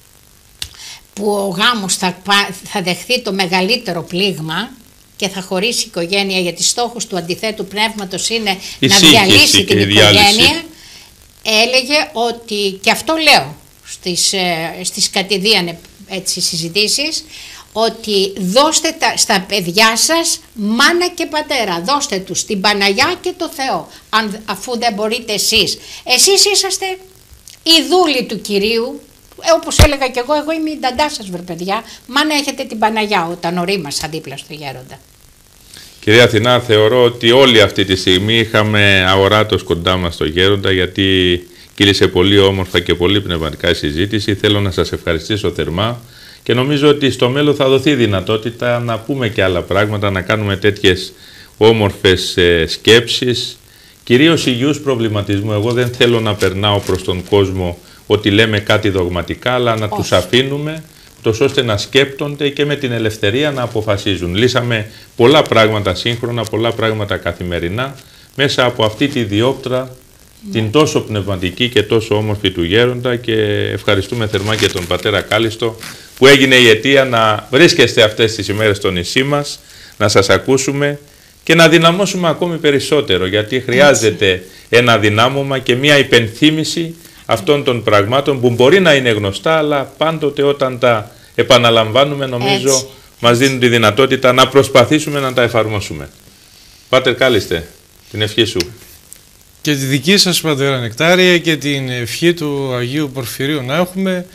που ο γάμος θα, θα δεχθεί το μεγαλύτερο πλήγμα και θα χωρίσει η οικογένεια, γιατί στόχος του αντιθέτου πνεύματος είναι η να διαλύσει την οικογένεια. Έλεγε ότι, και αυτό λέω στις, στις κατηδίαν έτσι συζητήσεις, ότι δώστε τα, στα παιδιά σας μάνα και πατέρα, δώστε τους την Παναγιά και το Θεό, αν, αφού δεν μπορείτε εσείς. Εσείς είσαστε οι δούλοι του Κυρίου, ε, όπως έλεγα και εγώ, εγώ είμαι η νταντά σας βρε παιδιά, μάνα έχετε την Παναγιά όταν ορίμασα δίπλα στο γέροντα. Κυρία Αθηνά, θεωρώ ότι όλη αυτή τη στιγμή είχαμε αοράτος κοντά μας στο γέροντα, γιατί κύλησε πολύ όμορφα και πολύ πνευματικά η συζήτηση. Θέλω να σας ευχαριστήσω θερμά και νομίζω ότι στο μέλλον θα δοθεί δυνατότητα να πούμε και άλλα πράγματα, να κάνουμε τέτοιες όμορφες ε, σκέψεις, κυρίως υγιούς προβληματισμού. Εγώ δεν θέλω να περνάω προς τον κόσμο ότι λέμε κάτι δογματικά, αλλά να Όχι. τους αφήνουμε, τόσο ώστε να σκέπτονται και με την ελευθερία να αποφασίζουν. Λύσαμε πολλά πράγματα σύγχρονα, πολλά πράγματα καθημερινά, μέσα από αυτή τη διόπτρα, την τόσο πνευματική και τόσο όμορφη του γέροντα, και ευχαριστούμε θερμά και τον πατέρα Κάλιστο που έγινε η αιτία να βρίσκεστε αυτές τις ημέρες στο νησί μας, να σας ακούσουμε και να δυναμώσουμε ακόμη περισσότερο, γιατί χρειάζεται Έτσι. ένα δυνάμωμα και μια υπενθύμηση αυτών των πραγμάτων που μπορεί να είναι γνωστά, αλλά πάντοτε όταν τα επαναλαμβάνουμε νομίζω Έτσι. μας δίνουν τη δυνατότητα να προσπαθήσουμε να τα εφαρμόσουμε. Πάτερ Κάλιστε, την ευχή σου. Και τη δική σας πατέρα Νεκτάρια και την ευχή του Αγίου Πορφυρίου να έχουμε.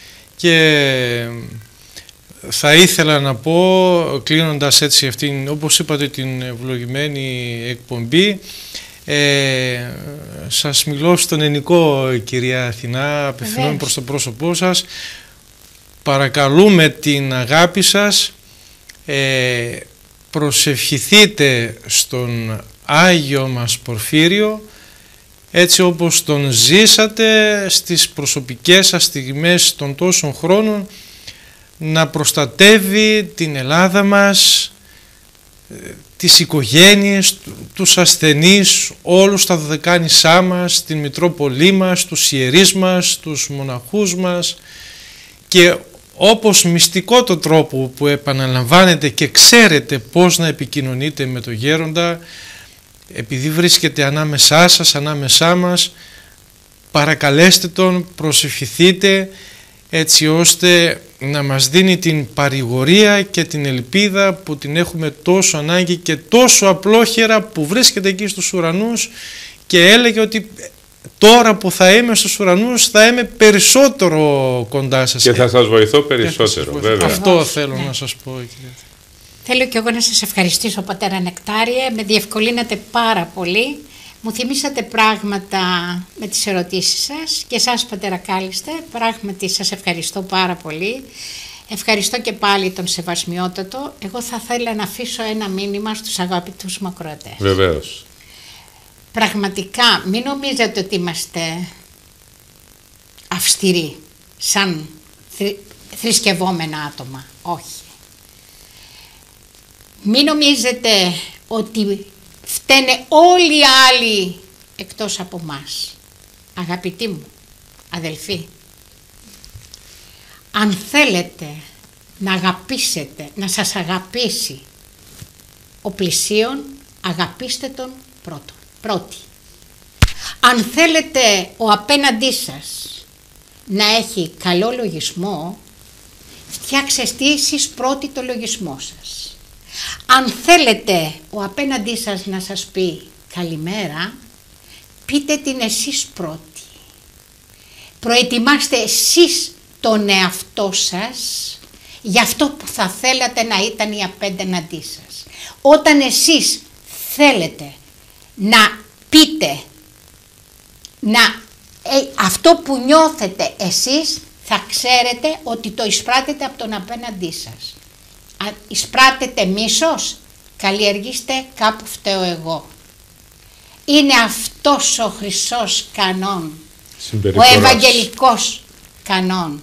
Και θα ήθελα να πω, κλείνοντας έτσι αυτήν, όπως είπατε, την ευλογημένη εκπομπή, ε, σας μιλώ στον ελληνικό, κυρία Αθηνά, απευθυνόμενοι προς το πρόσωπό σας. Παρακαλούμε την αγάπη σας, ε, προσευχηθείτε στον Άγιο μας Πορφύριο, έτσι όπως τον ζήσατε στις προσωπικές σας στιγμές των τόσων χρόνων, να προστατεύει την Ελλάδα μας, τις οικογένειες, τους ασθενείς, όλους τα δωδεκάνησά μας, την Μητρόπολή μας, τους ιερείς μας, τους μοναχούς μας, και όπως μυστικό το τρόπο που επαναλαμβάνετε και ξέρετε πώς να επικοινωνείτε με το γέροντα, επειδή βρίσκεται ανάμεσά σας, ανάμεσά μας, παρακαλέστε τον, προσευχηθείτε, έτσι ώστε να μας δίνει την παρηγορία και την ελπίδα που την έχουμε τόσο ανάγκη και τόσο απλόχερα που βρίσκεται εκεί στους ουρανούς και έλεγε ότι τώρα που θα είμαι στους ουρανούς θα είμαι περισσότερο κοντά σας. Και θα σας βοηθώ περισσότερο, βέβαια. Αυτό θέλω ναι. να σας πω. Κύριε. Θέλω και εγώ να σας ευχαριστήσω, πατέρα Νεκτάριε, με διευκολύνατε πάρα πολύ. Μου θυμήσατε πράγματα με τις ερωτήσεις σας και εσάς, πατέρα Κάλιστε, πράγματι σας ευχαριστώ πάρα πολύ. Ευχαριστώ και πάλι τον Σεβασμιότατο. Εγώ θα ήθελα να αφήσω ένα μήνυμα στους αγαπητούς μου ακροατές. Βεβαίως. Πραγματικά μην νομίζετε ότι είμαστε αυστηροί σαν θρη, θρησκευόμενα άτομα. Όχι. Μην νομίζετε ότι φταίνε όλοι οι άλλοι εκτός από μας. Αγαπητοί μου, αδελφοί, αν θέλετε να αγαπήσετε, να σας αγαπήσει ο πλησίον, αγαπήστε τον πρώτο, πρώτη. Αν θέλετε ο απέναντί σας να έχει καλό λογισμό, φτιάξτε εσείς πρώτοι το λογισμό σας. Αν θέλετε ο απέναντί σας να σας πει καλημέρα, πείτε την εσείς πρώτοι. Προετοιμάστε εσείς τον εαυτό σας για αυτό που θα θέλατε να ήταν η απέναντί σας. Όταν εσείς θέλετε να πείτε να, ε, αυτό που νιώθετε εσείς, θα ξέρετε ότι το εισπράτετε από τον απέναντί σας. Αν εισπράτετε μίσος, καλλιεργήστε κάπου φταίω εγώ. Είναι αυτός ο χρυσός κανόν, ο ευαγγελικός κανόν.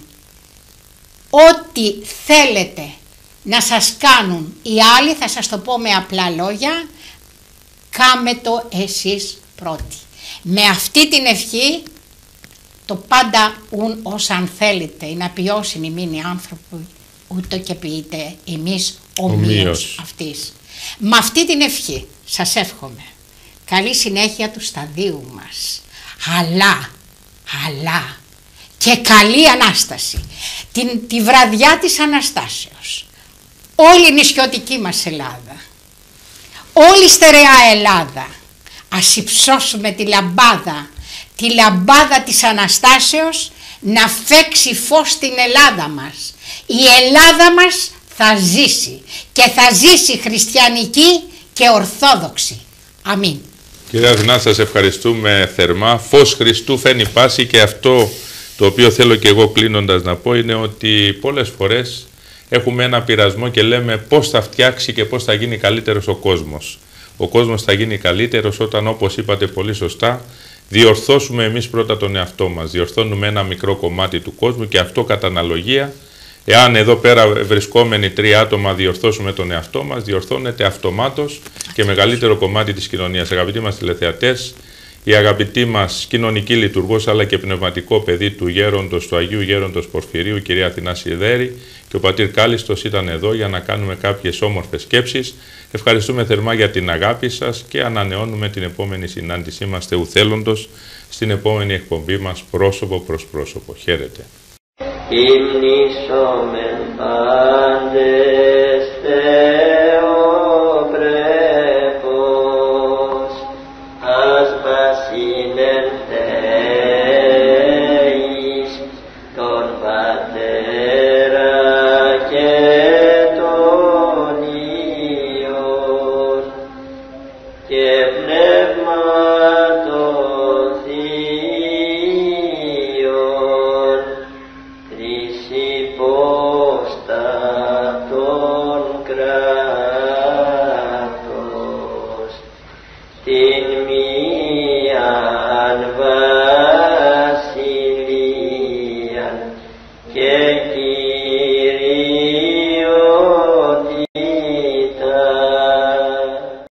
Ό,τι θέλετε να σας κάνουν οι άλλοι, θα σας το πω με απλά λόγια, κάμε το εσείς πρώτοι. Με αυτή την ευχή, το πάντα ουν ως αν θέλετε, είναι απειώσιμοι μείνει άνθρωποι, ούτω και ποιείτε εμείς ομοίως αυτής. Με αυτή την ευχή σας εύχομαι καλή συνέχεια του σταδίου μας, αλλά, αλλά και καλή Ανάσταση, την, τη βραδιά της Αναστάσεως, όλη η νησιωτική μας Ελλάδα, όλη η στερεά Ελλάδα, ας υψώσουμε τη λαμπάδα, τη λαμπάδα της Αναστάσεως να φέξει φως στην Ελλάδα μας. Η Ελλάδα μας θα ζήσει και θα ζήσει χριστιανική και ορθόδοξη. Αμήν. Κύριε Αθηνά, σας ευχαριστούμε θερμά. Φως Χριστού φαίνει πάση, και αυτό το οποίο θέλω και εγώ κλείνοντας να πω είναι ότι πολλές φορές έχουμε ένα πειρασμό και λέμε πώς θα φτιάξει και πώς θα γίνει καλύτερος ο κόσμος. Ο κόσμος θα γίνει καλύτερος όταν, όπως είπατε πολύ σωστά, διορθώσουμε εμείς πρώτα τον εαυτό μας. Διορθώνουμε ένα μικρό κομμάτι του κόσμου και αυτό κατά αναλογία, εάν εδώ πέρα βρισκόμενοι τρία άτομα διορθώσουμε τον εαυτό μας, διορθώνεται αυτομάτως και μεγαλύτερο κομμάτι της κοινωνίας. Αγαπητοί μας τηλεθεατές, η αγαπητή μας κοινωνική λειτουργός αλλά και πνευματικό παιδί του γέροντος, του Αγίου Γέροντος Πορφυρίου, κυρία Αθηνά Σιδέρη, και ο πατήρ Κάλιστος ήταν εδώ για να κάνουμε κάποιες όμορφες σκέψεις. Ευχαριστούμε θερμά για την αγάπη σας και ανανεώνουμε την επόμενη συνάντησή μας Θεουθέλοντος στην επόμενη εκπομπή μας πρόσωπο προς πρόσωπο. Χαίρετε. Υμνήσομεν πάντες Θεοπρέπος, ας βασιλευτέεις τον Πατέρα και τον Υιόν και Πνεύματον Θείον, τρισυπόστατον κράτος, την μίαν